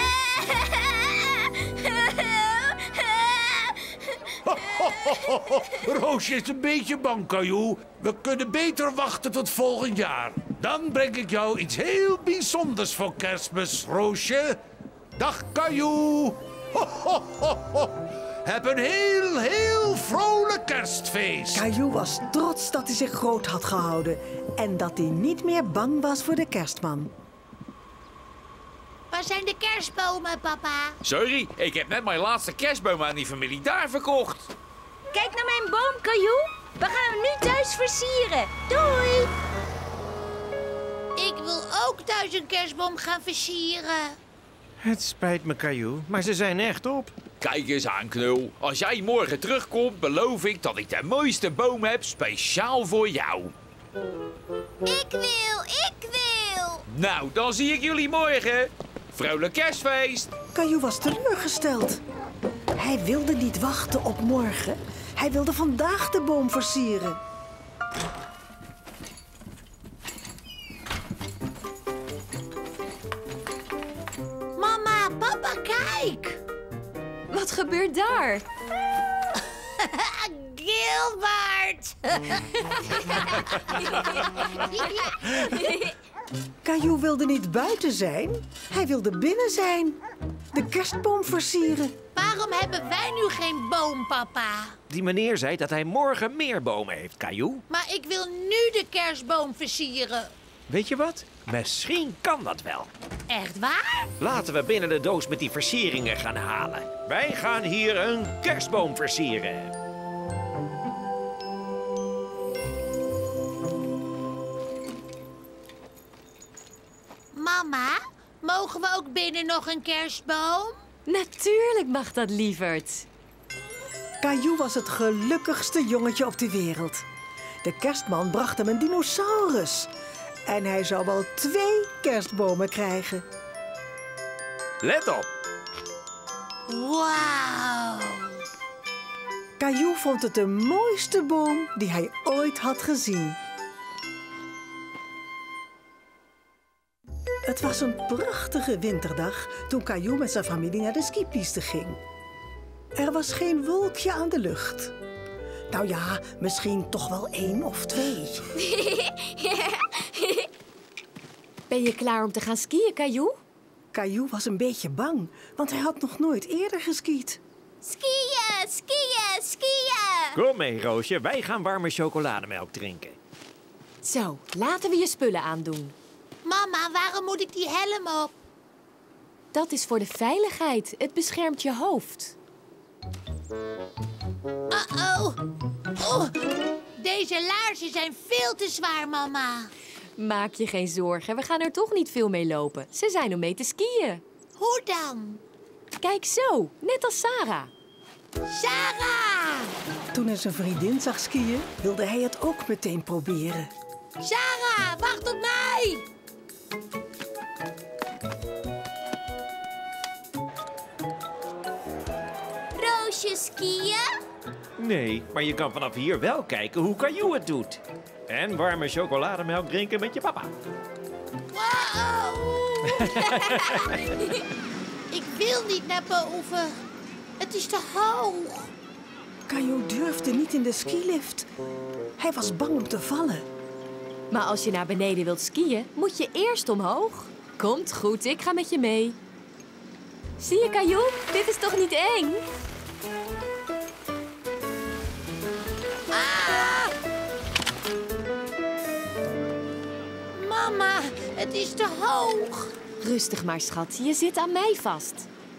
Ho, ho, ho, ho, ho. Roosje is een beetje bang, Caillou. We kunnen beter wachten tot volgend jaar. Dan breng ik jou iets heel bijzonders voor kerstmis, Roosje. Dag, Caillou. Ho, ho, ho, ho. Heb een heel, heel vrolijk kerstfeest. Caillou was trots dat hij zich groot had gehouden. En dat hij niet meer bang was voor de kerstman. Waar zijn de kerstbomen, papa? Sorry, ik heb net mijn laatste kerstboom aan die familie daar verkocht. Kijk naar mijn boom, Caillou. We gaan hem nu thuis versieren. Doei! Ik wil ook thuis een kerstboom gaan versieren. Het spijt me, Caillou, maar ze zijn echt op. Kijk eens aan, Knul. Als jij morgen terugkomt, beloof ik dat ik de mooiste boom heb speciaal voor jou. Ik wil, ik wil. Nou, dan zie ik jullie morgen. Vrolijk kerstfeest. Caillou was teleurgesteld. Hij wilde niet wachten op morgen. Hij wilde vandaag de boom versieren. Mama, papa, kijk. Wat gebeurt daar? Gilbert! Caillou wilde niet buiten zijn. Hij wilde binnen zijn. De kerstboom versieren. Waarom hebben wij nu geen boom, papa? Die meneer zei dat hij morgen meer bomen heeft, Caillou. Maar ik wil nu de kerstboom versieren. Weet je wat? Misschien kan dat wel. Echt waar? Laten we binnen de doos met die versieringen gaan halen. Wij gaan hier een kerstboom versieren. Mama, mogen we ook binnen nog een kerstboom? Natuurlijk mag dat, lieverd. Caillou was het gelukkigste jongetje op de wereld. De kerstman bracht hem een dinosaurus. En hij zou wel twee kerstbomen krijgen. Let op. Wauw. Caillou vond het de mooiste boom die hij ooit had gezien. Het was een prachtige winterdag toen Caillou met zijn familie naar de skipiste ging. Er was geen wolkje aan de lucht. Nou ja, misschien toch wel één of twee. Ben je klaar om te gaan skiën, Caillou? Caillou was een beetje bang, want hij had nog nooit eerder geskiet. Skiën, skiën, skiën! Kom mee, Roosje. Wij gaan warme chocolademelk drinken. Zo, laten we je spullen aandoen. Mama, waarom moet ik die helm op? Dat is voor de veiligheid. Het beschermt je hoofd. Uh-oh. Oh, deze laarzen zijn veel te zwaar, mama. Maak je geen zorgen, we gaan er toch niet veel mee lopen. Ze zijn om mee te skiën. Hoe dan? Kijk zo, net als Sarah. Sarah! Toen hij zijn vriendin zag skiën, wilde hij het ook meteen proberen. Sarah, wacht op mij! Roosje skiën? Nee, maar je kan vanaf hier wel kijken hoe Caillou het doet. En warme chocolademelk drinken met je papa. Wow! Ik wil niet naar boven. Het is te hoog. Caillou durfde niet in de skilift. Hij was bang om te vallen. Maar als je naar beneden wilt skiën, moet je eerst omhoog. Komt goed, ik ga met je mee. Zie je, Caillou? Dit is toch niet eng? Ah! Mama, het is te hoog. Rustig maar, schat. Je zit aan mij vast.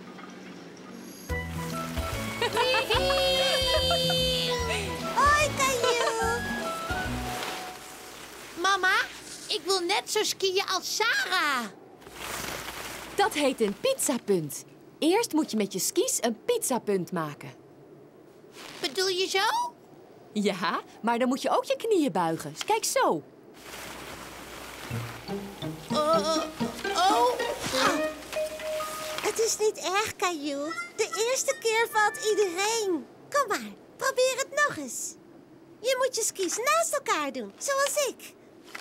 Hoi, Caillou. Mama, ik wil net zo skiën als Sarah. Dat heet een pizzapunt. Eerst moet je met je skis een pizzapunt maken. Bedoel je zo? Ja, maar dan moet je ook je knieën buigen. Kijk zo. Uh, oh. Ah. Het is niet erg, Caillou. De eerste keer valt iedereen. Kom maar, probeer het nog eens. Je moet je skis naast elkaar doen, zoals ik.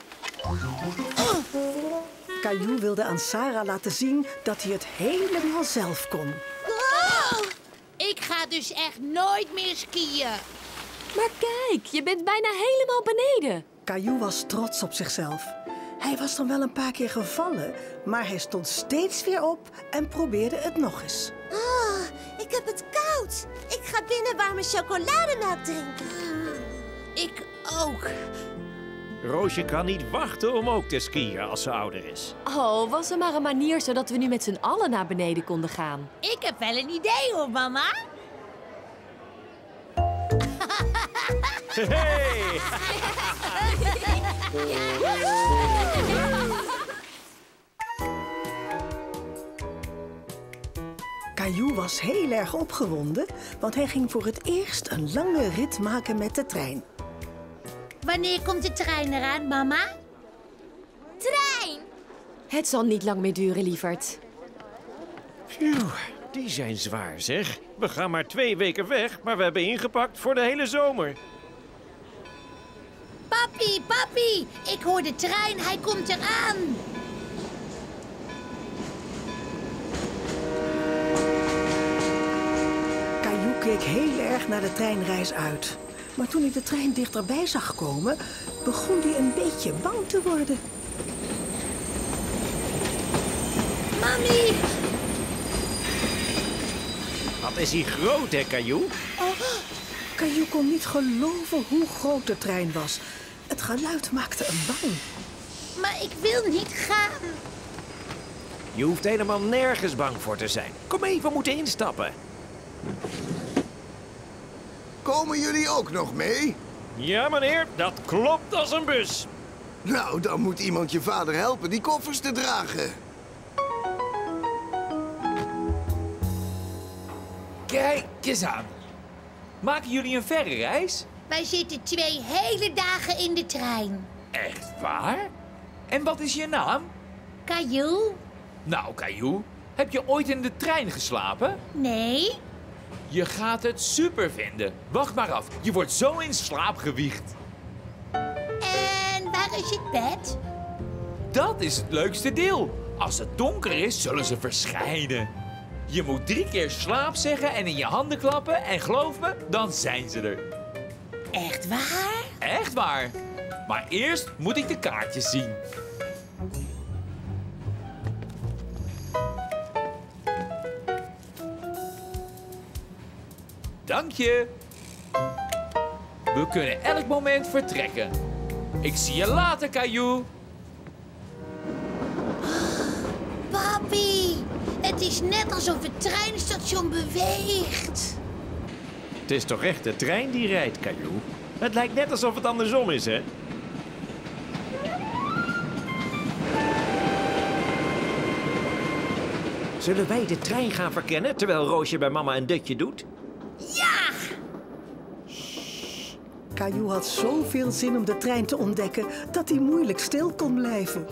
Uh. Caillou wilde aan Sarah laten zien dat hij het helemaal zelf kon. Oh. Ik ga dus echt nooit meer skiën. Maar kijk, je bent bijna helemaal beneden. Caillou was trots op zichzelf. Hij was dan wel een paar keer gevallen, maar hij stond steeds weer op en probeerde het nog eens. Oh, ik heb het koud. Ik ga binnen warme chocolademelk drinken. Ik ook. Roosje kan niet wachten om ook te skiën als ze ouder is. Oh, was er maar een manier zodat we nu met z'n allen naar beneden konden gaan. Ik heb wel een idee hoor, mama. Hey! Caillou was heel erg opgewonden, want hij ging voor het eerst een lange rit maken met de trein. Wanneer komt de trein eraan, mama? Trein! Het zal niet lang meer duren, lieverd. Phew, die zijn zwaar, zeg. We gaan maar twee weken weg, maar we hebben ingepakt voor de hele zomer. Papi, papi, ik hoor de trein, hij komt eraan. Caillou keek heel erg naar de treinreis uit. Maar toen hij de trein dichterbij zag komen, begon hij een beetje bang te worden. Mami! Wat is hij groot, hè, Caillou? Oh, Caillou kon niet geloven hoe groot de trein was. Het geluid maakte hem bang. Maar ik wil niet gaan. Je hoeft helemaal nergens bang voor te zijn. Kom even, we moeten instappen. Komen jullie ook nog mee? Ja, meneer, dat klopt als een bus. Nou, dan moet iemand je vader helpen die koffers te dragen. Kijk eens aan. Maken jullie een verre reis? Wij zitten twee hele dagen in de trein. Echt waar? En wat is je naam? Caillou? Nou, Caillou, heb je ooit in de trein geslapen? Nee. Je gaat het super vinden. Wacht maar af, je wordt zo in slaap gewiegd. En waar is het bed? Dat is het leukste deel. Als het donker is, zullen ze verschijnen. Je moet drie keer slaap zeggen en in je handen klappen. En geloof me, dan zijn ze er. Echt waar? Echt waar. Maar eerst moet ik de kaartjes zien. Dank je. We kunnen elk moment vertrekken. Ik zie je later, Caillou. Papi, het is net alsof het treinstation beweegt. Het is toch echt de trein die rijdt, Caillou? Het lijkt net alsof het andersom is, hè? Zullen wij de trein gaan verkennen terwijl Roosje bij mama een dutje doet? Ja! Caillou had zoveel zin om de trein te ontdekken dat hij moeilijk stil kon blijven.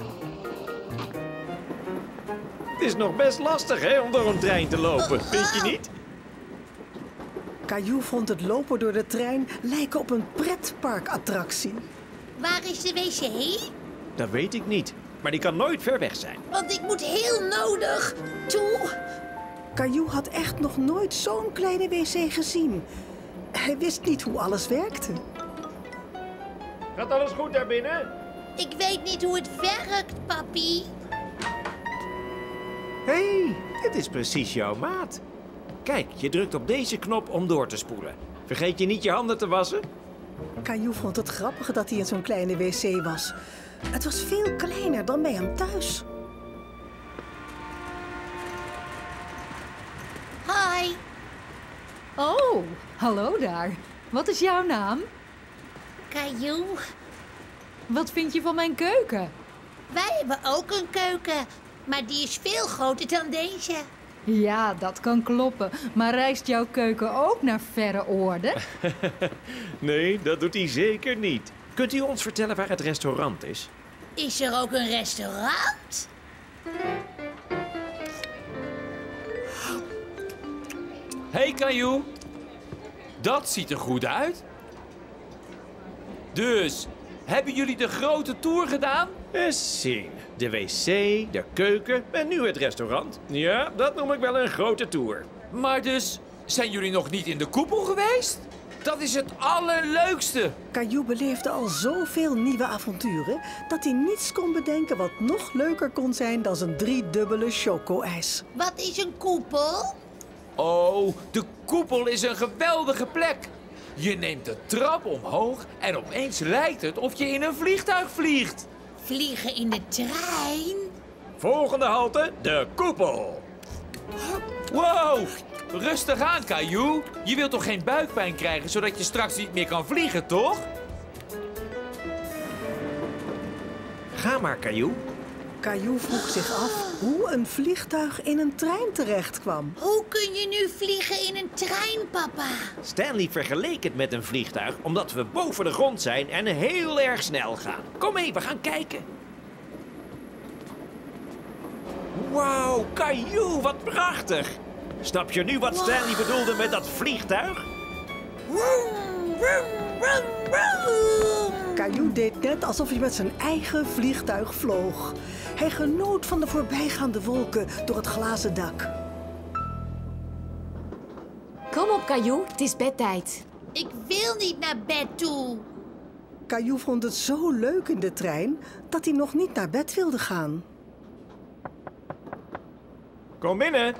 Het is nog best lastig, hè, om door een trein te lopen, vind je niet? Caillou vond het lopen door de trein lijken op een pretparkattractie. Waar is de wc? Dat weet ik niet, maar die kan nooit ver weg zijn. Want ik moet heel nodig toe. Caillou had echt nog nooit zo'n kleine wc gezien. Hij wist niet hoe alles werkte. Gaat alles goed daar binnen? Ik weet niet hoe het werkt, papi. Hé, hey, dit is precies jouw maat. Kijk, je drukt op deze knop om door te spoelen. Vergeet je niet je handen te wassen? Caillou vond het grappig dat hij in zo'n kleine wc was. Het was veel kleiner dan bij hem thuis. Hi. Oh, hallo daar. Wat is jouw naam? Caillou. Wat vind je van mijn keuken? Wij hebben ook een keuken, maar die is veel groter dan deze. Ja, dat kan kloppen. Maar reist jouw keuken ook naar verre oorden? Nee, dat doet hij zeker niet. Kunt u ons vertellen waar het restaurant is? Is er ook een restaurant? Hey Caillou, dat ziet er goed uit. Dus, hebben jullie de grote tour gedaan? Eens zien. De wc, de keuken en nu het restaurant. Ja, dat noem ik wel een grote tour. Maar dus, zijn jullie nog niet in de koepel geweest? Dat is het allerleukste. Caillou beleefde al zoveel nieuwe avonturen dat hij niets kon bedenken wat nog leuker kon zijn dan zijn driedubbele choco-ijs. Wat is een koepel? Oh, de koepel is een geweldige plek. Je neemt de trap omhoog en opeens lijkt het of je in een vliegtuig vliegt. Vliegen in de trein? Volgende halte, de koepel. Wow, rustig aan, Caillou. Je wilt toch geen buikpijn krijgen zodat je straks niet meer kan vliegen, toch? Ga maar, Caillou. Caillou vroeg zich af hoe een vliegtuig in een trein terecht kwam. Hoe kun je nu vliegen in een trein, papa? Stanley vergeleek het met een vliegtuig omdat we boven de grond zijn en heel erg snel gaan. Kom mee, we gaan kijken. Wauw, Caillou, wat prachtig. Snap je nu wat wow. Stanley bedoelde met dat vliegtuig? Vroom, vroom, vroom, vroom. Caillou deed net alsof hij met zijn eigen vliegtuig vloog. Hij genoot van de voorbijgaande wolken door het glazen dak. Kom op, Caillou, het is bedtijd. Ik wil niet naar bed toe. Caillou vond het zo leuk in de trein dat hij nog niet naar bed wilde gaan. Kom binnen.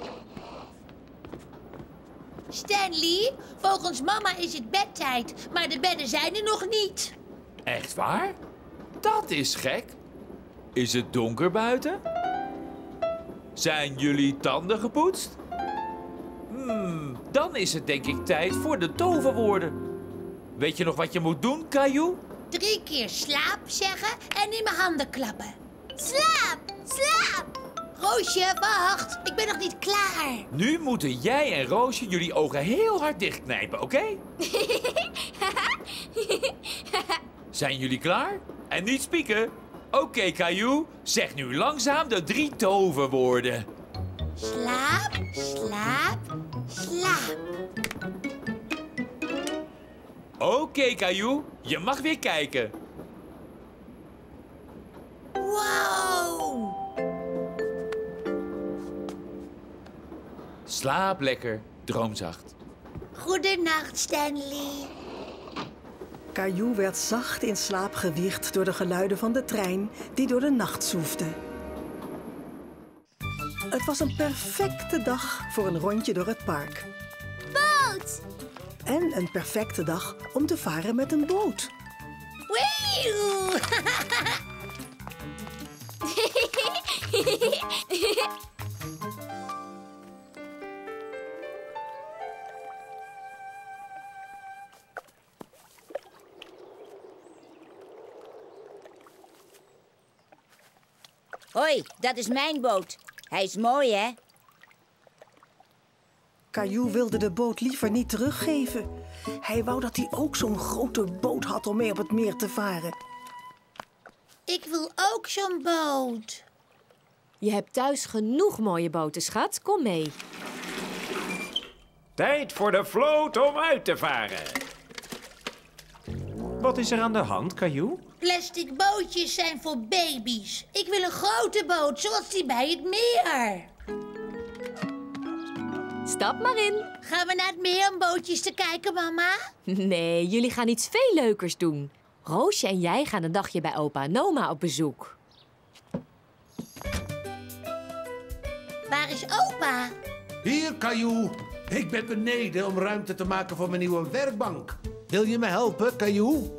Stanley, volgens mama is het bedtijd, maar de bedden zijn er nog niet. Echt waar? Dat is gek. Is het donker buiten? Zijn jullie tanden gepoetst? Hmm, dan is het denk ik tijd voor de toverwoorden. Weet je nog wat je moet doen, Caillou? Drie keer slaap zeggen en in mijn handen klappen. Slaap! Slaap! Roosje, wacht. Ik ben nog niet klaar. Nu moeten jij en Roosje jullie ogen heel hard dichtknijpen, oké? Zijn jullie klaar? En niet spieken. Oké, okay, Caillou, zeg nu langzaam de drie toverwoorden. Slaap, slaap, slaap. Oké, okay, Caillou, je mag weer kijken. Wow! Slaap lekker, droomzacht. Goedenacht, Stanley. Caillou werd zacht in slaap gewiegd door de geluiden van de trein die door de nacht zoefde. Het was een perfecte dag voor een rondje door het park. Boot! En een perfecte dag om te varen met een boot. Wee! Hoi, dat is mijn boot. Hij is mooi, hè? Caillou wilde de boot liever niet teruggeven. Hij wou dat hij ook zo'n grote boot had om mee op het meer te varen. Ik wil ook zo'n boot. Je hebt thuis genoeg mooie boten, schat. Kom mee. Tijd voor de vloot om uit te varen. Wat is er aan de hand, Caillou? Plastic bootjes zijn voor baby's. Ik wil een grote boot, zoals die bij het meer. Stap maar in. Gaan we naar het meer om bootjes te kijken, mama? Nee, jullie gaan iets veel leukers doen. Roosje en jij gaan een dagje bij opa en oma op bezoek. Waar is opa? Hier, Caillou. Ik ben beneden om ruimte te maken voor mijn nieuwe werkbank. Wil je me helpen, Caillou?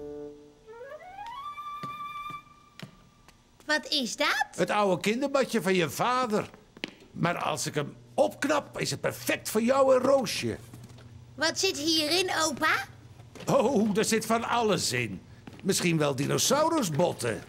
Wat is dat? Het oude kinderbadje van je vader. Maar als ik hem opknap, is het perfect voor jou en Roosje. Wat zit hierin, opa? Oh, er zit van alles in. Misschien wel dinosaurusbotten.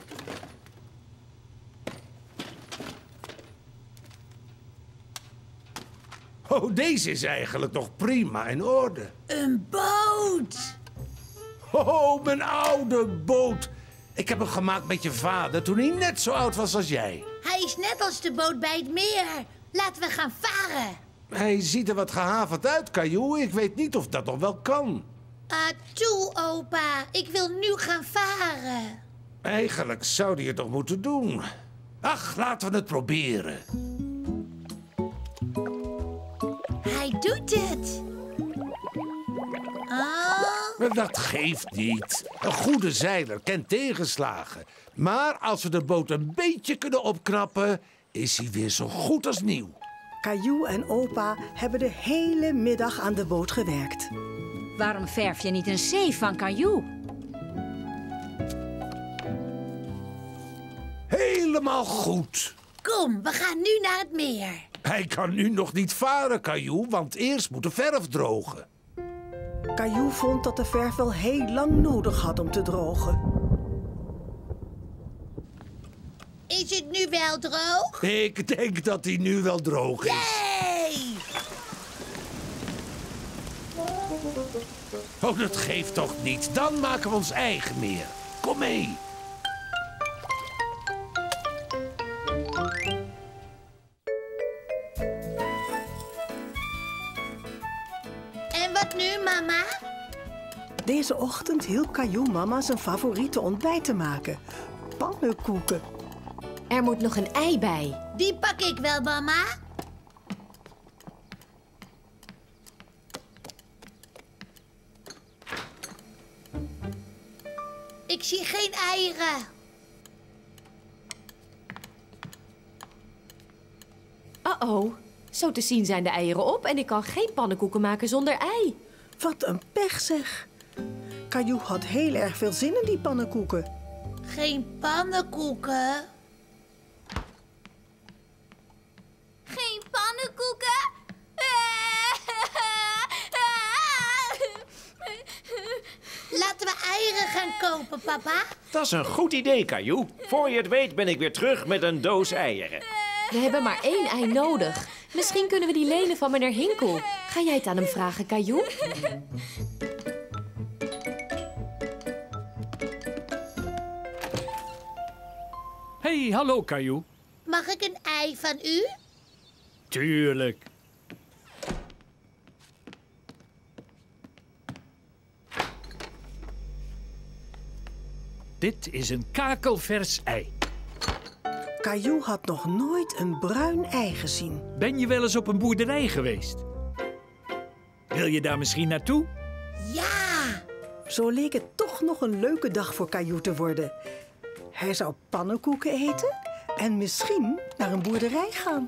Oh, deze is eigenlijk nog prima in orde. Een boot! Oh, mijn oude boot. Ik heb hem gemaakt met je vader toen hij net zo oud was als jij. Hij is net als de boot bij het meer. Laten we gaan varen. Hij ziet er wat gehavend uit, Caillou. Ik weet niet of dat nog wel kan. Ah, toe, opa. Ik wil nu gaan varen. Eigenlijk zou hij het toch moeten doen. Ach, laten we het proberen. Hij doet het. Oh. Dat geeft niet. Een goede zeiler kent tegenslagen. Maar als we de boot een beetje kunnen opknappen, is hij weer zo goed als nieuw. Caillou en opa hebben de hele middag aan de boot gewerkt. Waarom verf je niet een zee van Caillou? Helemaal goed. Kom, we gaan nu naar het meer. Hij kan nu nog niet varen, Caillou, want eerst moet de verf drogen. Caillou vond dat de verf wel heel lang nodig had om te drogen. Is het nu wel droog? Ik denk dat hij nu wel droog is. Yay! Oh, dat geeft toch niet. Dan maken we ons eigen meer. Kom mee. En wat nu, mama? Deze ochtend hielp Caillou mama zijn favoriete ontbijt te maken. Pannenkoeken. Er moet nog een ei bij. Die pak ik wel, mama. zie geen eieren. Uh-oh. Zo te zien zijn de eieren op en ik kan geen pannenkoeken maken zonder ei. Wat een pech zeg. Caillou had heel erg veel zin in die pannenkoeken. Geen pannenkoeken? Geen pannenkoeken? Laten we eieren gaan kopen, papa. Dat is een goed idee, Caillou. Voor je het weet ben ik weer terug met een doos eieren. We hebben maar één ei nodig. Misschien kunnen we die lenen van meneer Hinkel. Ga jij het aan hem vragen, Caillou? Hey, hallo Caillou. Mag ik een ei van u? Tuurlijk. Dit is een kakelvers ei. Caillou had nog nooit een bruin ei gezien. Ben je wel eens op een boerderij geweest? Wil je daar misschien naartoe? Ja! Zo leek het toch nog een leuke dag voor Caillou te worden. Hij zou pannenkoeken eten en misschien naar een boerderij gaan.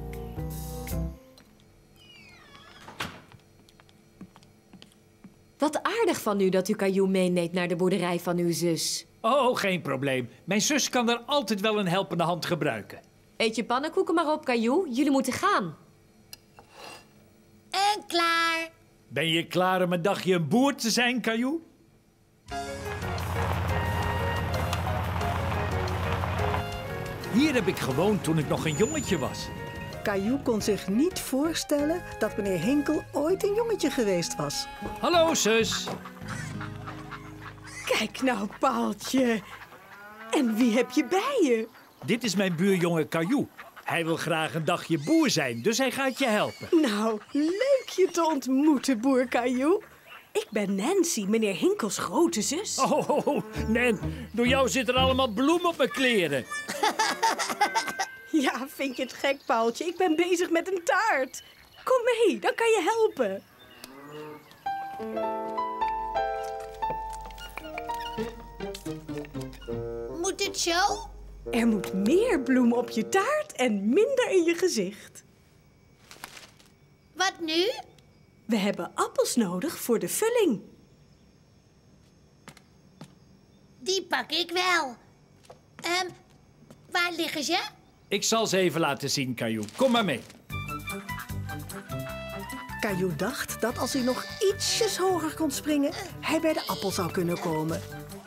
Wat aardig van u dat u Caillou meeneemt naar de boerderij van uw zus. Oh, geen probleem. Mijn zus kan er altijd wel een helpende hand gebruiken. Eet je pannenkoeken maar op, Caillou. Jullie moeten gaan. En klaar. Ben je klaar om een dagje een boer te zijn, Caillou? Hier heb ik gewoond toen ik nog een jongetje was. Caillou kon zich niet voorstellen dat meneer Hinkel ooit een jongetje geweest was. Hallo, zus. Kijk nou, Paaltje. En wie heb je bij je? Dit is mijn buurjongen Caillou. Hij wil graag een dagje boer zijn, dus hij gaat je helpen. Nou, leuk je te ontmoeten, boer Caillou. Ik ben Nancy, meneer Hinkels grote zus. Oh, oh, oh, Nan, door jou zitten er allemaal bloemen op mijn kleren. Ja, vind je het gek, Paaltje? Ik ben bezig met een taart. Kom mee, dan kan je helpen. Moet het zo? Er moet meer bloem op je taart en minder in je gezicht. Wat nu? We hebben appels nodig voor de vulling. Die pak ik wel. Ehm, waar liggen ze? Ik zal ze even laten zien, Caillou. Kom maar mee. Caillou dacht dat als hij nog ietsjes hoger kon springen, hij bij de appel zou kunnen komen.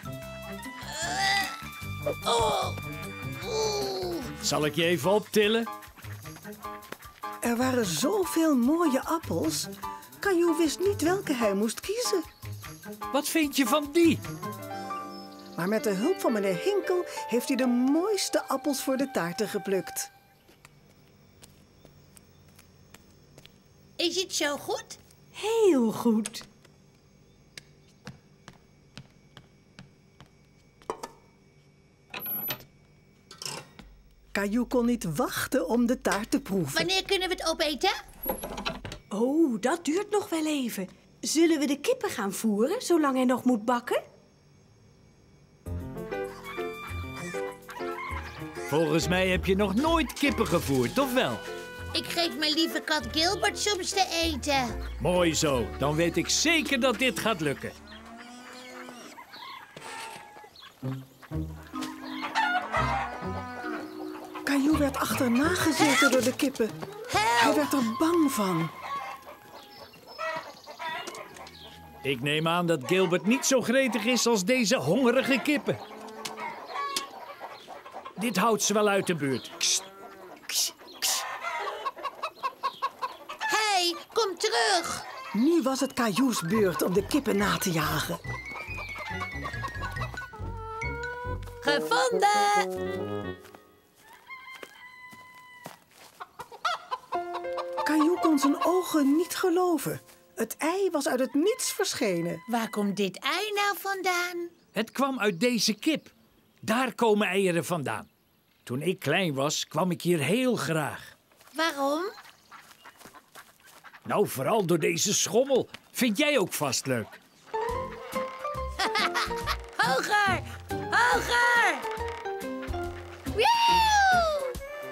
Oh. Oeh. Zal ik je even optillen? Er waren zoveel mooie appels. Caillou wist niet welke hij moest kiezen. Wat vind je van die? Maar met de hulp van meneer Hinkel heeft hij de mooiste appels voor de taarten geplukt. Is het zo goed? Heel goed. Caillou kon niet wachten om de taart te proeven. Wanneer kunnen we het opeten? Oh, dat duurt nog wel even. Zullen we de kippen gaan voeren, zolang hij nog moet bakken? Volgens mij heb je nog nooit kippen gevoerd, of wel? Ik geef mijn lieve kat Gilbert soms te eten. Mooi zo, dan weet ik zeker dat dit gaat lukken. Caillou werd achterna gezeten door de kippen. Hij werd er bang van. Ik neem aan dat Gilbert niet zo gretig is als deze hongerige kippen. Dit houdt ze wel uit de buurt. Hé, hey, kom terug. Nu was het Caillou's beurt om de kippen na te jagen. Gevonden! Caillou kon zijn ogen niet geloven. Het ei was uit het niets verschenen. Waar komt dit ei nou vandaan? Het kwam uit deze kip. Daar komen eieren vandaan. Toen ik klein was, kwam ik hier heel graag. Waarom? Nou, vooral door deze schommel. Vind jij ook vast leuk? Hoger! Hoger! Woe!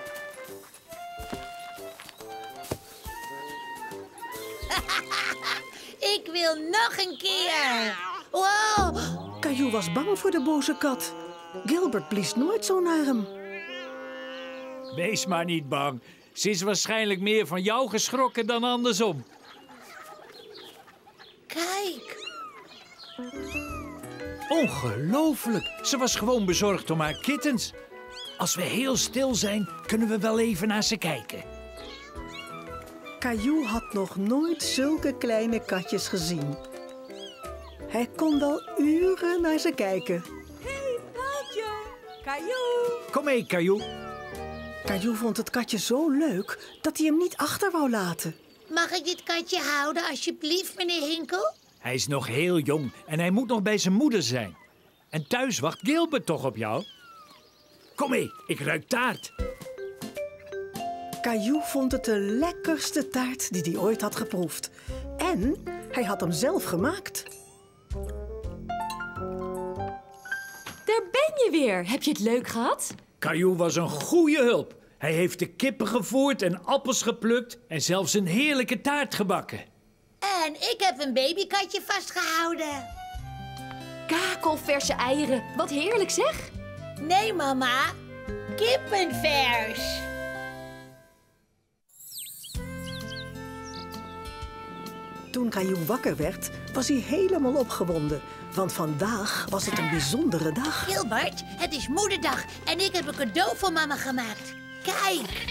Ik wil nog een keer. Wow! Caillou was bang voor de boze kat. Gilbert blies nooit zo naar hem. Wees maar niet bang. Ze is waarschijnlijk meer van jou geschrokken dan andersom. Kijk. Ongelooflijk. Ze was gewoon bezorgd om haar kittens. Als we heel stil zijn, kunnen we wel even naar ze kijken. Caillou had nog nooit zulke kleine katjes gezien. Hij kon wel uren naar ze kijken. Hey, Paatje! Caillou! Kom mee, Caillou. Caillou vond het katje zo leuk dat hij hem niet achter wou laten. Mag ik dit katje houden, alsjeblieft, meneer Hinkel? Hij is nog heel jong en hij moet nog bij zijn moeder zijn. En thuis wacht Gilbert toch op jou? Kom mee, ik ruik taart. Caillou vond het de lekkerste taart die hij ooit had geproefd. En hij had hem zelf gemaakt. Daar ben je weer. Heb je het leuk gehad? Caillou was een goede hulp. Hij heeft de kippen gevoerd en appels geplukt en zelfs een heerlijke taart gebakken. En ik heb een babykatje vastgehouden. Kakelverse eieren. Wat heerlijk zeg. Nee, mama. Kippenvers. Toen Caillou wakker werd, was hij helemaal opgewonden. Want vandaag was het een bijzondere dag. Gilbert, het is moederdag en ik heb een cadeau voor mama gemaakt. Kijk.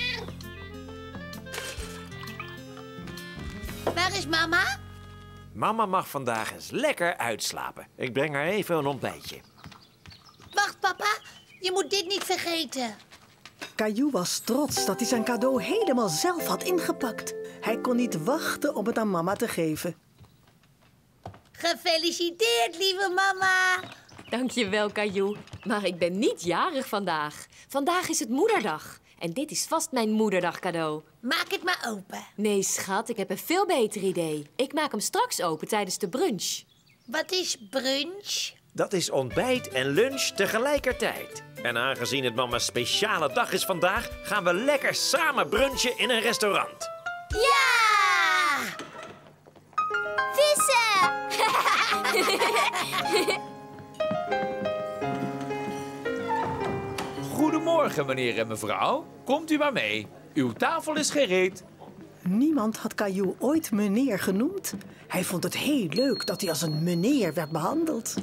Waar is mama? Mama mag vandaag eens lekker uitslapen. Ik breng haar even een ontbijtje. Wacht, papa. Je moet dit niet vergeten. Caillou was trots dat hij zijn cadeau helemaal zelf had ingepakt. Hij kon niet wachten om het aan mama te geven. Gefeliciteerd, lieve mama. Dankjewel, Caillou. Maar ik ben niet jarig vandaag. Vandaag is het moederdag. En dit is vast mijn moederdag cadeau. Maak het maar open. Nee, schat, ik heb een veel beter idee. Ik maak hem straks open tijdens de brunch. Wat is brunch? Dat is ontbijt en lunch tegelijkertijd. En aangezien het mama's speciale dag is vandaag, gaan we lekker samen brunchen in een restaurant. Ja! Vissen! Goedemorgen, meneer en mevrouw. Komt u maar mee. Uw tafel is gereed. Niemand had Caillou ooit meneer genoemd. Hij vond het heel leuk dat hij als een meneer werd behandeld.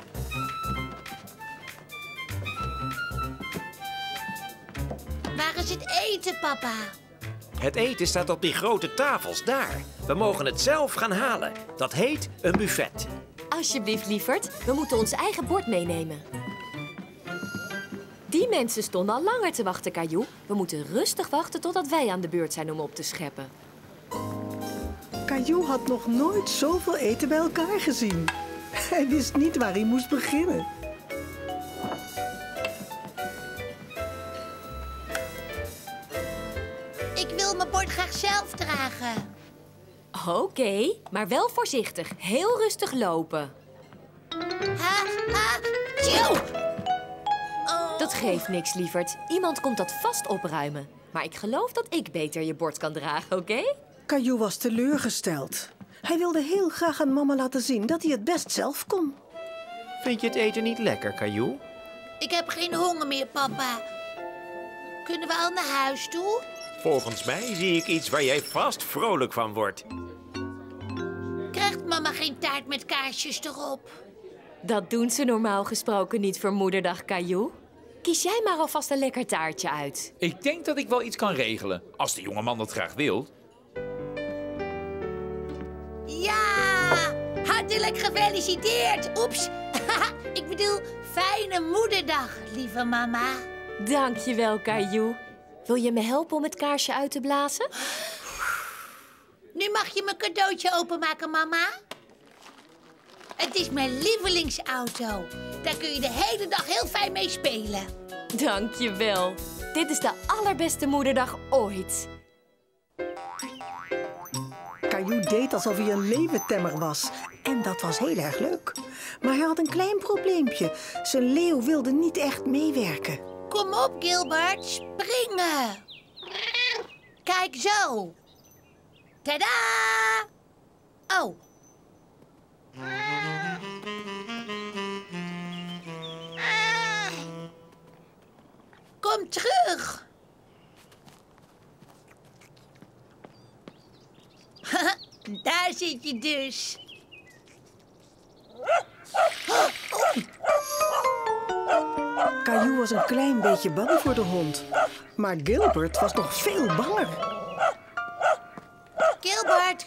Waar is het eten, papa? Het eten staat op die grote tafels daar. We mogen het zelf gaan halen. Dat heet een buffet. Alsjeblieft, lieverd. We moeten ons eigen bord meenemen. Die mensen stonden al langer te wachten, Caillou. We moeten rustig wachten totdat wij aan de beurt zijn om op te scheppen. Caillou had nog nooit zoveel eten bij elkaar gezien. Hij wist niet waar hij moest beginnen. Ik wil mijn bord graag zelf dragen. Oké, okay, maar wel voorzichtig. Heel rustig lopen. Ha, ha, tjoe! Oh. Dat geeft niks, lieverd. Iemand komt dat vast opruimen. Maar ik geloof dat ik beter je bord kan dragen, oké? Okay? Caillou was teleurgesteld. Hij wilde heel graag aan mama laten zien dat hij het best zelf kon. Vind je het eten niet lekker, Caillou? Ik heb geen honger meer, papa. Kunnen we al naar huis toe? Volgens mij zie ik iets waar jij vast vrolijk van wordt. Krijgt mama geen taart met kaarsjes erop? Dat doen ze normaal gesproken niet voor moederdag, Caillou. Kies jij maar alvast een lekker taartje uit. Ik denk dat ik wel iets kan regelen, als de jongeman dat graag wil. Ja! Hartelijk gefeliciteerd! Oeps! Ik bedoel, fijne moederdag, lieve mama. Dankjewel, Caillou. Wil je me helpen om het kaarsje uit te blazen? Nu mag je mijn cadeautje openmaken, mama. Het is mijn lievelingsauto. Daar kun je de hele dag heel fijn mee spelen. Dankjewel. Dit is de allerbeste moederdag ooit. Caillou deed alsof hij een leeuwentemmer was. En dat was heel erg leuk. Maar hij had een klein probleempje. Zijn leeuw wilde niet echt meewerken. Kom op, Gilbert. Springen. Kijk zo. Tadaa! Oh. Kom terug. Daar zit je dus. Caillou was een klein beetje bang voor de hond. Maar Gilbert was nog veel banger. Gilbert.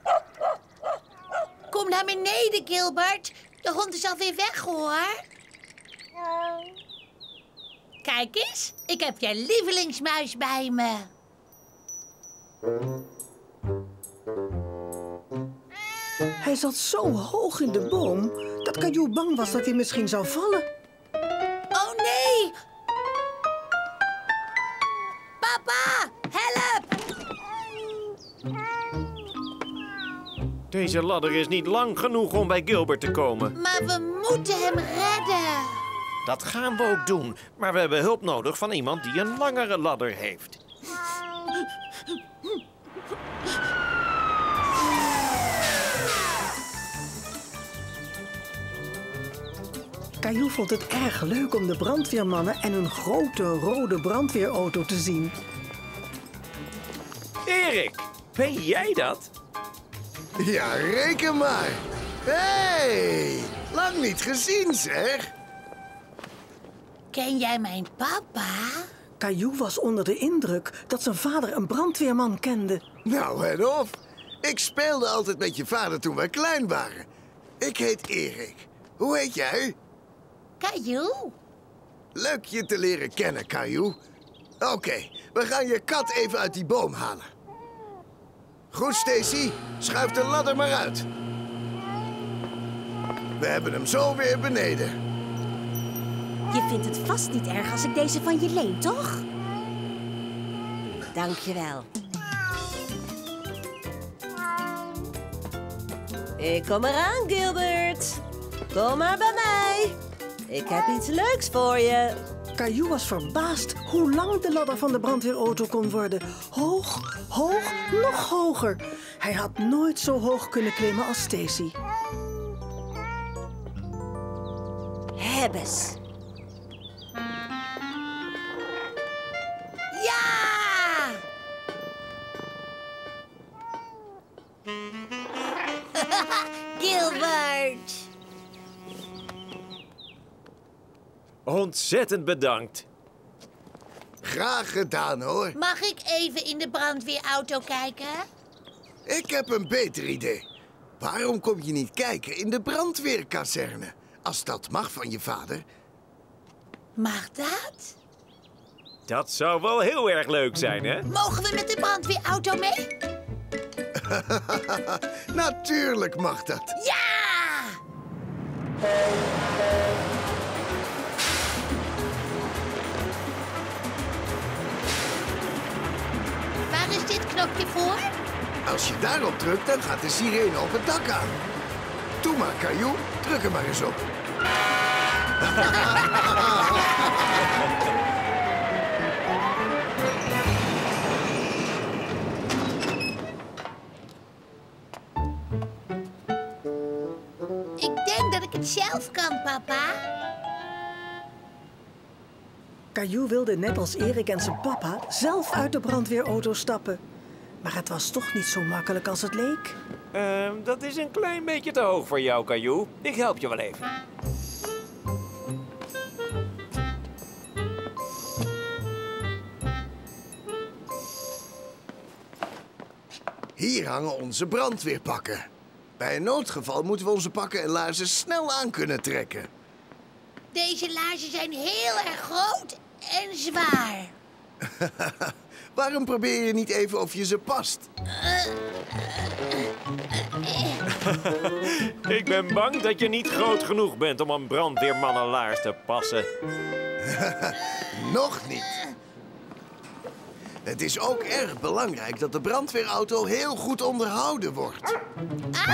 Kom naar beneden, Gilbert. De hond is alweer weg, hoor. Kijk eens, ik heb je lievelingsmuis bij me. Hij zat zo hoog in de boom dat Caillou bang was dat hij misschien zou vallen. Oh nee! Papa, help! Deze ladder is niet lang genoeg om bij Gilbert te komen. Maar we moeten hem redden. Dat gaan we ook doen, maar we hebben hulp nodig van iemand die een langere ladder heeft. Caillou vond het erg leuk om de brandweermannen en hun grote rode brandweerauto te zien. Erik, ben jij dat? Ja, reken maar. Hé, hey, lang niet gezien, zeg. Ken jij mijn papa? Caillou was onder de indruk dat zijn vader een brandweerman kende. Nou, en of. Ik speelde altijd met je vader toen wij klein waren. Ik heet Erik. Hoe heet jij? Caillou. Leuk je te leren kennen, Caillou. Oké, okay, we gaan je kat even uit die boom halen. Goed, Stacy. Schuif de ladder maar uit. We hebben hem zo weer beneden. Je vindt het vast niet erg als ik deze van je leen, toch? Dank je wel. Ik kom eraan, Gilbert. Kom maar bij mij. Ik heb iets leuks voor je. Caillou was verbaasd hoe lang de ladder van de brandweerauto kon worden. Hoog, hoog, nog hoger. Hij had nooit zo hoog kunnen klimmen als Stacy. Hebbes. Ja! Gilbert. Ontzettend bedankt. Graag gedaan, hoor. Mag ik even in de brandweerauto kijken? Ik heb een beter idee. Waarom kom je niet kijken in de brandweerkazerne? Als dat mag van je vader. Mag dat? Dat zou wel heel erg leuk zijn, hè? Mogen we met de brandweerauto mee? Natuurlijk mag dat. Ja! Waar is dit knopje voor? Als je daarop drukt, dan gaat de sirene op het dak aan. Doe maar, Caillou. Druk er maar eens op. Ik denk dat ik het zelf kan, papa. Caillou wilde net als Erik en zijn papa zelf uit de brandweerauto stappen. Maar het was toch niet zo makkelijk als het leek. Uh, dat is een klein beetje te hoog voor jou, Caillou. Ik help je wel even. Hier hangen onze brandweerpakken. Bij een noodgeval moeten we onze pakken en laarzen snel aan kunnen trekken. Deze laarzen zijn heel erg groot en zwaar. Waarom probeer je niet even of je ze past? Ik ben bang dat je niet groot genoeg bent om een brandweermannenlaars te passen. Nog niet. Het is ook erg belangrijk dat de brandweerauto heel goed onderhouden wordt. Ah!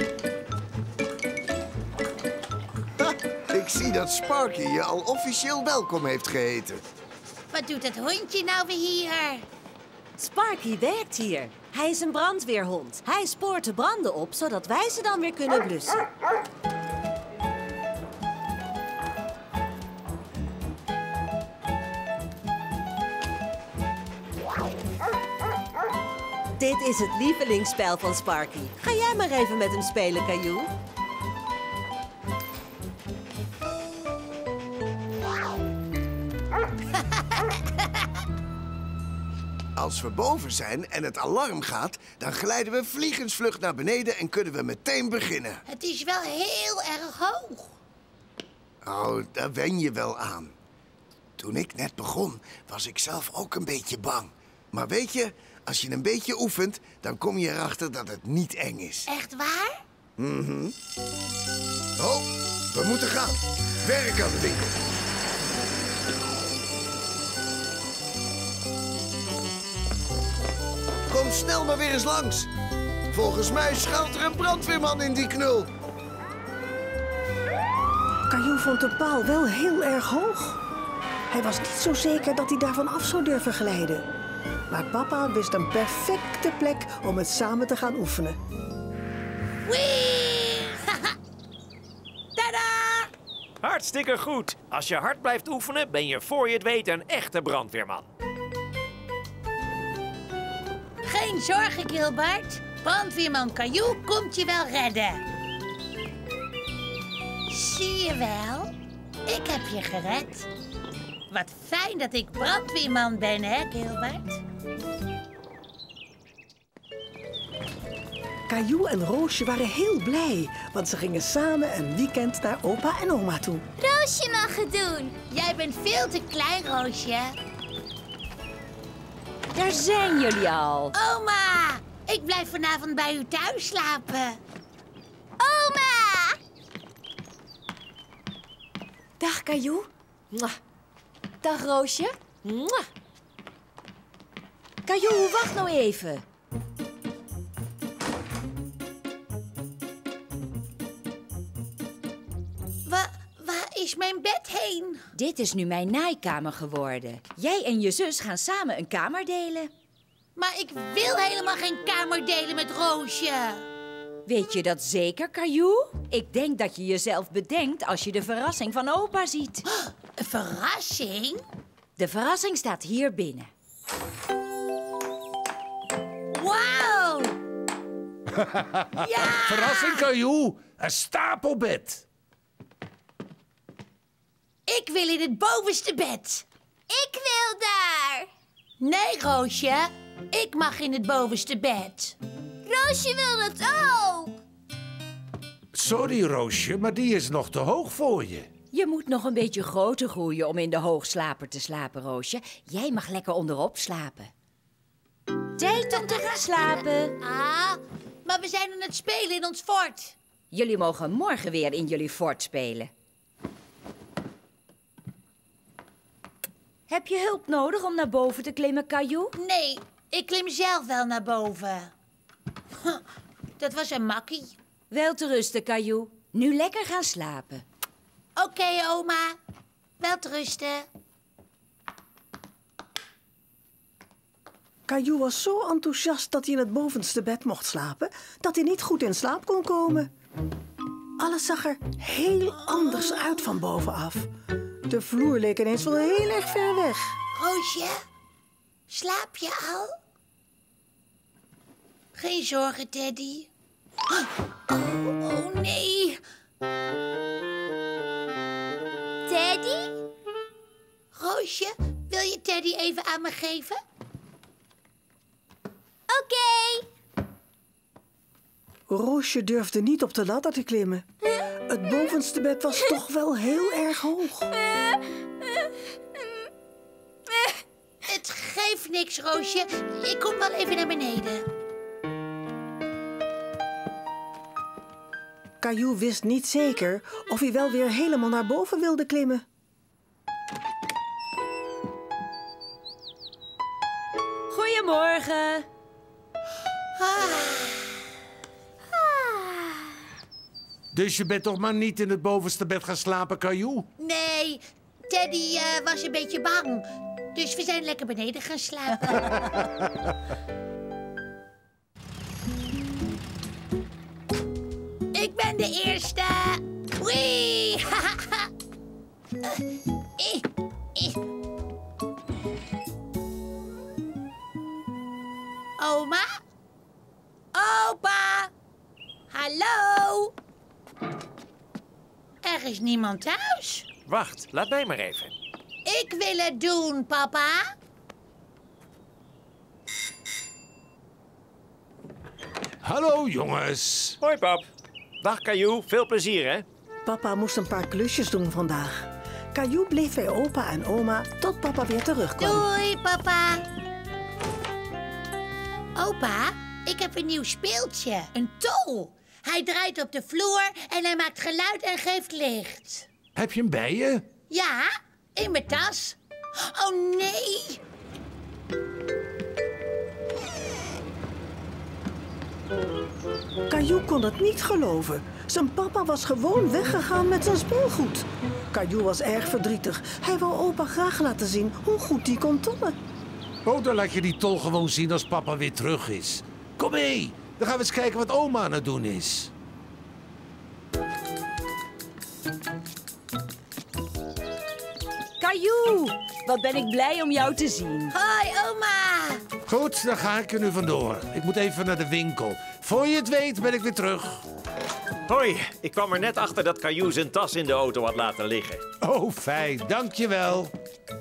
Ha, ik zie dat Sparky je al officieel welkom heeft geheten. Wat doet dat hondje nou weer hier? Sparky werkt hier. Hij is een brandweerhond. Hij spoort de branden op, zodat wij ze dan weer kunnen blussen. Dit is het lievelingsspel van Sparky. Ga jij maar even met hem spelen, Caillou. Als we boven zijn en het alarm gaat, dan glijden we vliegensvlug naar beneden en kunnen we meteen beginnen. Het is wel heel erg hoog. Oh, daar wen je wel aan. Toen ik net begon, was ik zelf ook een beetje bang. Maar weet je, als je een beetje oefent, dan kom je erachter dat het niet eng is. Echt waar? Mhm. Oh, we moeten gaan. Werk aan de winkel. Kom snel maar weer eens langs. Volgens mij schuilt er een brandweerman in die knul. Caillou vond de paal wel heel erg hoog. Hij was niet zo zeker dat hij daarvan af zou durven glijden. Maar papa wist een perfecte plek om het samen te gaan oefenen. Wee! Tada! Hartstikke goed. Als je hard blijft oefenen, ben je voor je het weet een echte brandweerman. Geen zorgen, Gilbert. Brandweerman Caillou komt je wel redden. Zie je wel? Ik heb je gered. Wat fijn dat ik brandweerman ben, hè, Gilbert? Caillou en Roosje waren heel blij, want ze gingen samen een weekend naar opa en oma toe. Roosje mag het doen. Jij bent veel te klein, Roosje. Daar zijn jullie al. Oma, ik blijf vanavond bij u thuis slapen. Oma! Dag, Caillou. Mwah. Dag, Roosje. Mwah. Caillou, wacht nou even. Wa waar is mijn bed heen? Dit is nu mijn naaikamer geworden. Jij en je zus gaan samen een kamer delen. Maar ik wil helemaal geen kamer delen met Roosje. Weet je dat zeker, Caillou? Ik denk dat je jezelf bedenkt als je de verrassing van opa ziet. Oh, een verrassing? De verrassing staat hier binnen. Wauw! Ja! Verrassing, Caillou. Een stapelbed. Ik wil in het bovenste bed. Ik wil daar. Nee, Roosje. Ik mag in het bovenste bed. Roosje wil het ook. Sorry, Roosje, maar die is nog te hoog voor je. Je moet nog een beetje groter groeien om in de hoogslaper te slapen, Roosje. Jij mag lekker onderop slapen. Tijd om te gaan slapen. Ah, maar we zijn aan het spelen in ons fort. Jullie mogen morgen weer in jullie fort spelen. Heb je hulp nodig om naar boven te klimmen, Caillou? Nee, ik klim zelf wel naar boven. Dat was een makkie. Wel te rusten, Caillou. Nu lekker gaan slapen. Oké, okay, oma. Wel te rusten. Caillou was zo enthousiast dat hij in het bovenste bed mocht slapen, dat hij niet goed in slaap kon komen. Alles zag er heel anders uit van bovenaf. De vloer leek ineens wel heel erg ver weg. Roosje, slaap je al? Geen zorgen, Teddy. Oh, oh nee. Teddy? Roosje, wil je Teddy even aan me geven? Oké. Okay. Roosje durfde niet op de ladder te klimmen. Het bovenste bed was toch wel heel erg hoog. Het geeft niks, Roosje. Ik kom wel even naar beneden. Caillou wist niet zeker of hij wel weer helemaal naar boven wilde klimmen. Goedemorgen. Dus je bent toch maar niet in het bovenste bed gaan slapen, Caillou? Nee, Teddy eh, was een beetje bang. Dus we zijn lekker beneden gaan slapen. Ik ben de eerste. Wee! Eh, eh. Oma? Opa? Hallo? Er is niemand thuis. Wacht, laat mij maar even. Ik wil het doen, papa. Hallo, jongens. Hoi, pap. Dag, Caillou. Veel plezier, hè? Papa moest een paar klusjes doen vandaag. Caillou bleef bij opa en oma tot papa weer terugkwam. Doei, papa. Opa, ik heb een nieuw speeltje. Een tol. Hij draait op de vloer en hij maakt geluid en geeft licht. Heb je hem bij je? Ja, in mijn tas. Oh, nee. Caillou kon het niet geloven. Zijn papa was gewoon weggegaan met zijn speelgoed. Caillou was erg verdrietig. Hij wou opa graag laten zien hoe goed hij kon tollen. Oh, dan laat je die tol gewoon zien als papa weer terug is. Kom mee, dan gaan we eens kijken wat oma aan het doen is. Caillou, wat ben ik blij om jou te zien. Hoi, oma. Goed, dan ga ik er nu vandoor. Ik moet even naar de winkel. Voor je het weet ben ik weer terug. Hoi, ik kwam er net achter dat Caillou zijn tas in de auto had laten liggen. Oh, fijn, dankjewel.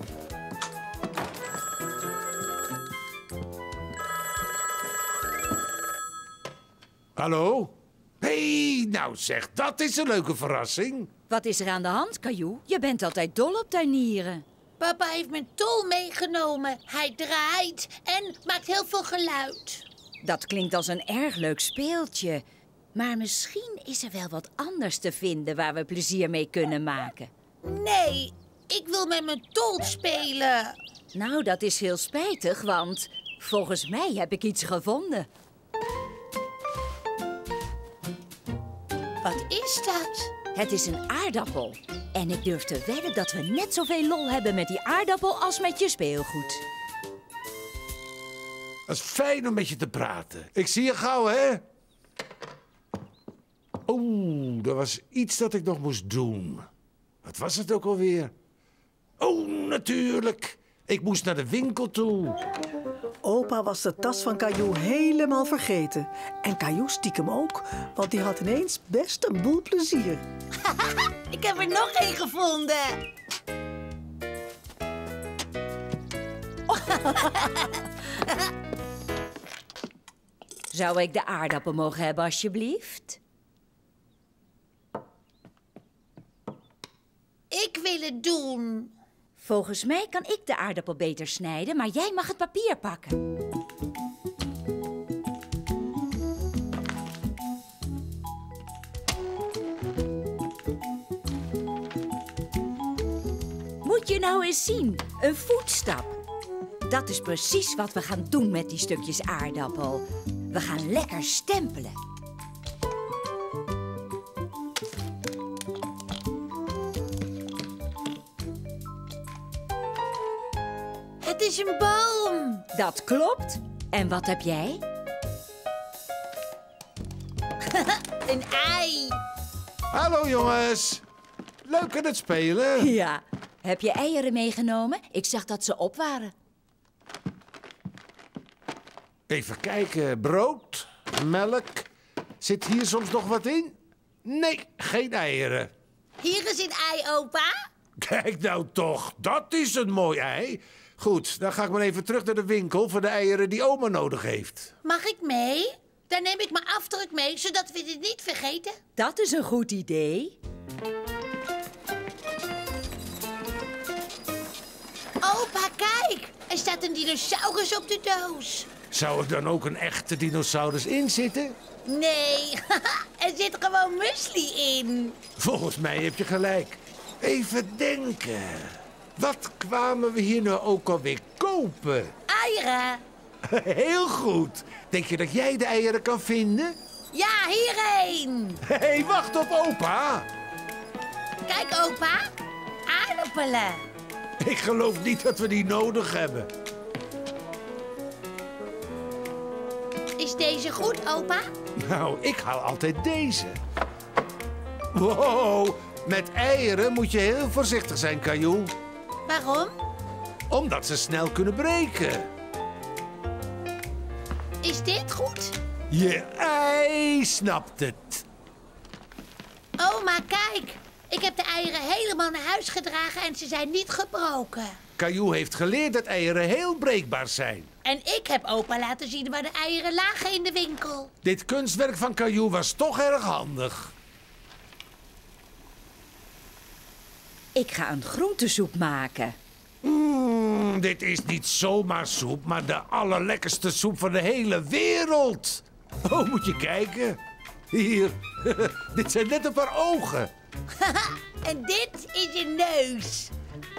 Hallo? Hé, hey, nou zeg, dat is een leuke verrassing. Wat is er aan de hand, Caillou? Je bent altijd dol op tuinieren. Papa heeft mijn tol meegenomen. Hij draait en maakt heel veel geluid. Dat klinkt als een erg leuk speeltje. Maar misschien is er wel wat anders te vinden waar we plezier mee kunnen maken. Nee, ik wil met mijn tol spelen. Nou, dat is heel spijtig, want volgens mij heb ik iets gevonden. Wat is dat? Het is een aardappel. En ik durf te wedden dat we net zoveel lol hebben met die aardappel als met je speelgoed. Het is fijn om met je te praten. Ik zie je gauw, hè? Oeh, er was iets dat ik nog moest doen. Wat was het ook alweer? Oh, natuurlijk. Ik moest naar de winkel toe. Opa was de tas van Caillou helemaal vergeten. En Caillou stiekem ook, want die had ineens best een boel plezier. Ik heb er nog één gevonden. Zou ik de aardappel mogen hebben, alsjeblieft? Ik wil het doen. Volgens mij kan ik de aardappel beter snijden, maar jij mag het papier pakken. Moet je nou eens zien, een voetstap. Dat is precies wat we gaan doen met die stukjes aardappel. We gaan lekker stempelen. Het is een boom. Dat klopt. En wat heb jij? Een ei. Hallo, jongens. Leuk aan het spelen. Ja. Heb je eieren meegenomen? Ik zag dat ze op waren. Even kijken. Brood, melk. Zit hier soms nog wat in? Nee, geen eieren. Hier is een ei, opa. Kijk nou toch, dat is een mooi ei. Goed, dan ga ik maar even terug naar de winkel voor de eieren die oma nodig heeft. Mag ik mee? Dan neem ik mijn afdruk mee, zodat we dit niet vergeten. Dat is een goed idee. Opa, kijk. Er staat een dinosaurus op de doos. Zou er dan ook een echte dinosaurus in zitten? Nee, er zit gewoon muesli in. Volgens mij heb je gelijk. Even denken. Wat kwamen we hier nou ook alweer kopen? Eieren. Heel goed. Denk je dat jij de eieren kan vinden? Ja, hierheen. Hé, hey, wacht op opa. Kijk, opa. Aardappelen. Ik geloof niet dat we die nodig hebben. Is deze goed, opa? Nou, ik haal altijd deze. Wow, met eieren moet je heel voorzichtig zijn, Caillou. Waarom? Omdat ze snel kunnen breken. Is dit goed? Je ei snapt het. Oma, kijk. Ik heb de eieren helemaal naar huis gedragen en ze zijn niet gebroken. Caillou heeft geleerd dat eieren heel breekbaar zijn. En ik heb opa laten zien waar de eieren lagen in de winkel. Dit kunstwerk van Caillou was toch erg handig. Ik ga een groentesoep maken. Mm, dit is niet zomaar soep, maar de allerlekkerste soep van de hele wereld. Oh, moet je kijken. Hier, dit zijn net een paar ogen. En dit is je neus.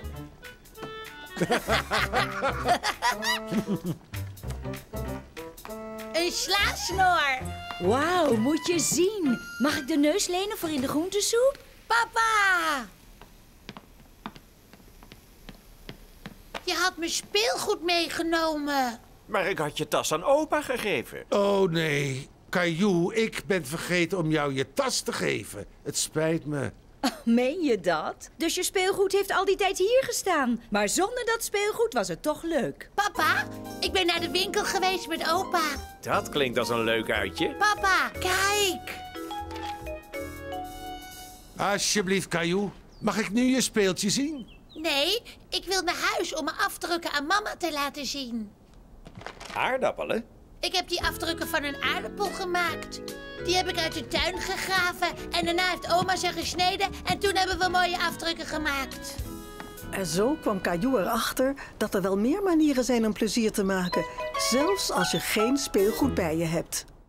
Een slaasnor. Wauw, moet je zien. Mag ik de neus lenen voor in de groentesoep? Papa! Je had mijn speelgoed meegenomen. Maar ik had je tas aan opa gegeven. Oh nee, Caillou, ik ben vergeten om jou je tas te geven. Het spijt me. Meen je dat? Dus je speelgoed heeft al die tijd hier gestaan. Maar zonder dat speelgoed was het toch leuk. Papa, ik ben naar de winkel geweest met opa. Dat klinkt als een leuk uitje. Papa, kijk. Alsjeblieft, Caillou. Mag ik nu je speeltje zien? Nee, ik wil naar huis om mijn afdrukken aan mama te laten zien. Aardappelen? Ik heb die afdrukken van een aardappel gemaakt. Die heb ik uit de tuin gegraven en daarna heeft oma ze gesneden en toen hebben we mooie afdrukken gemaakt. En zo kwam Caillou erachter dat er wel meer manieren zijn om plezier te maken. Zelfs als je geen speelgoed bij je hebt.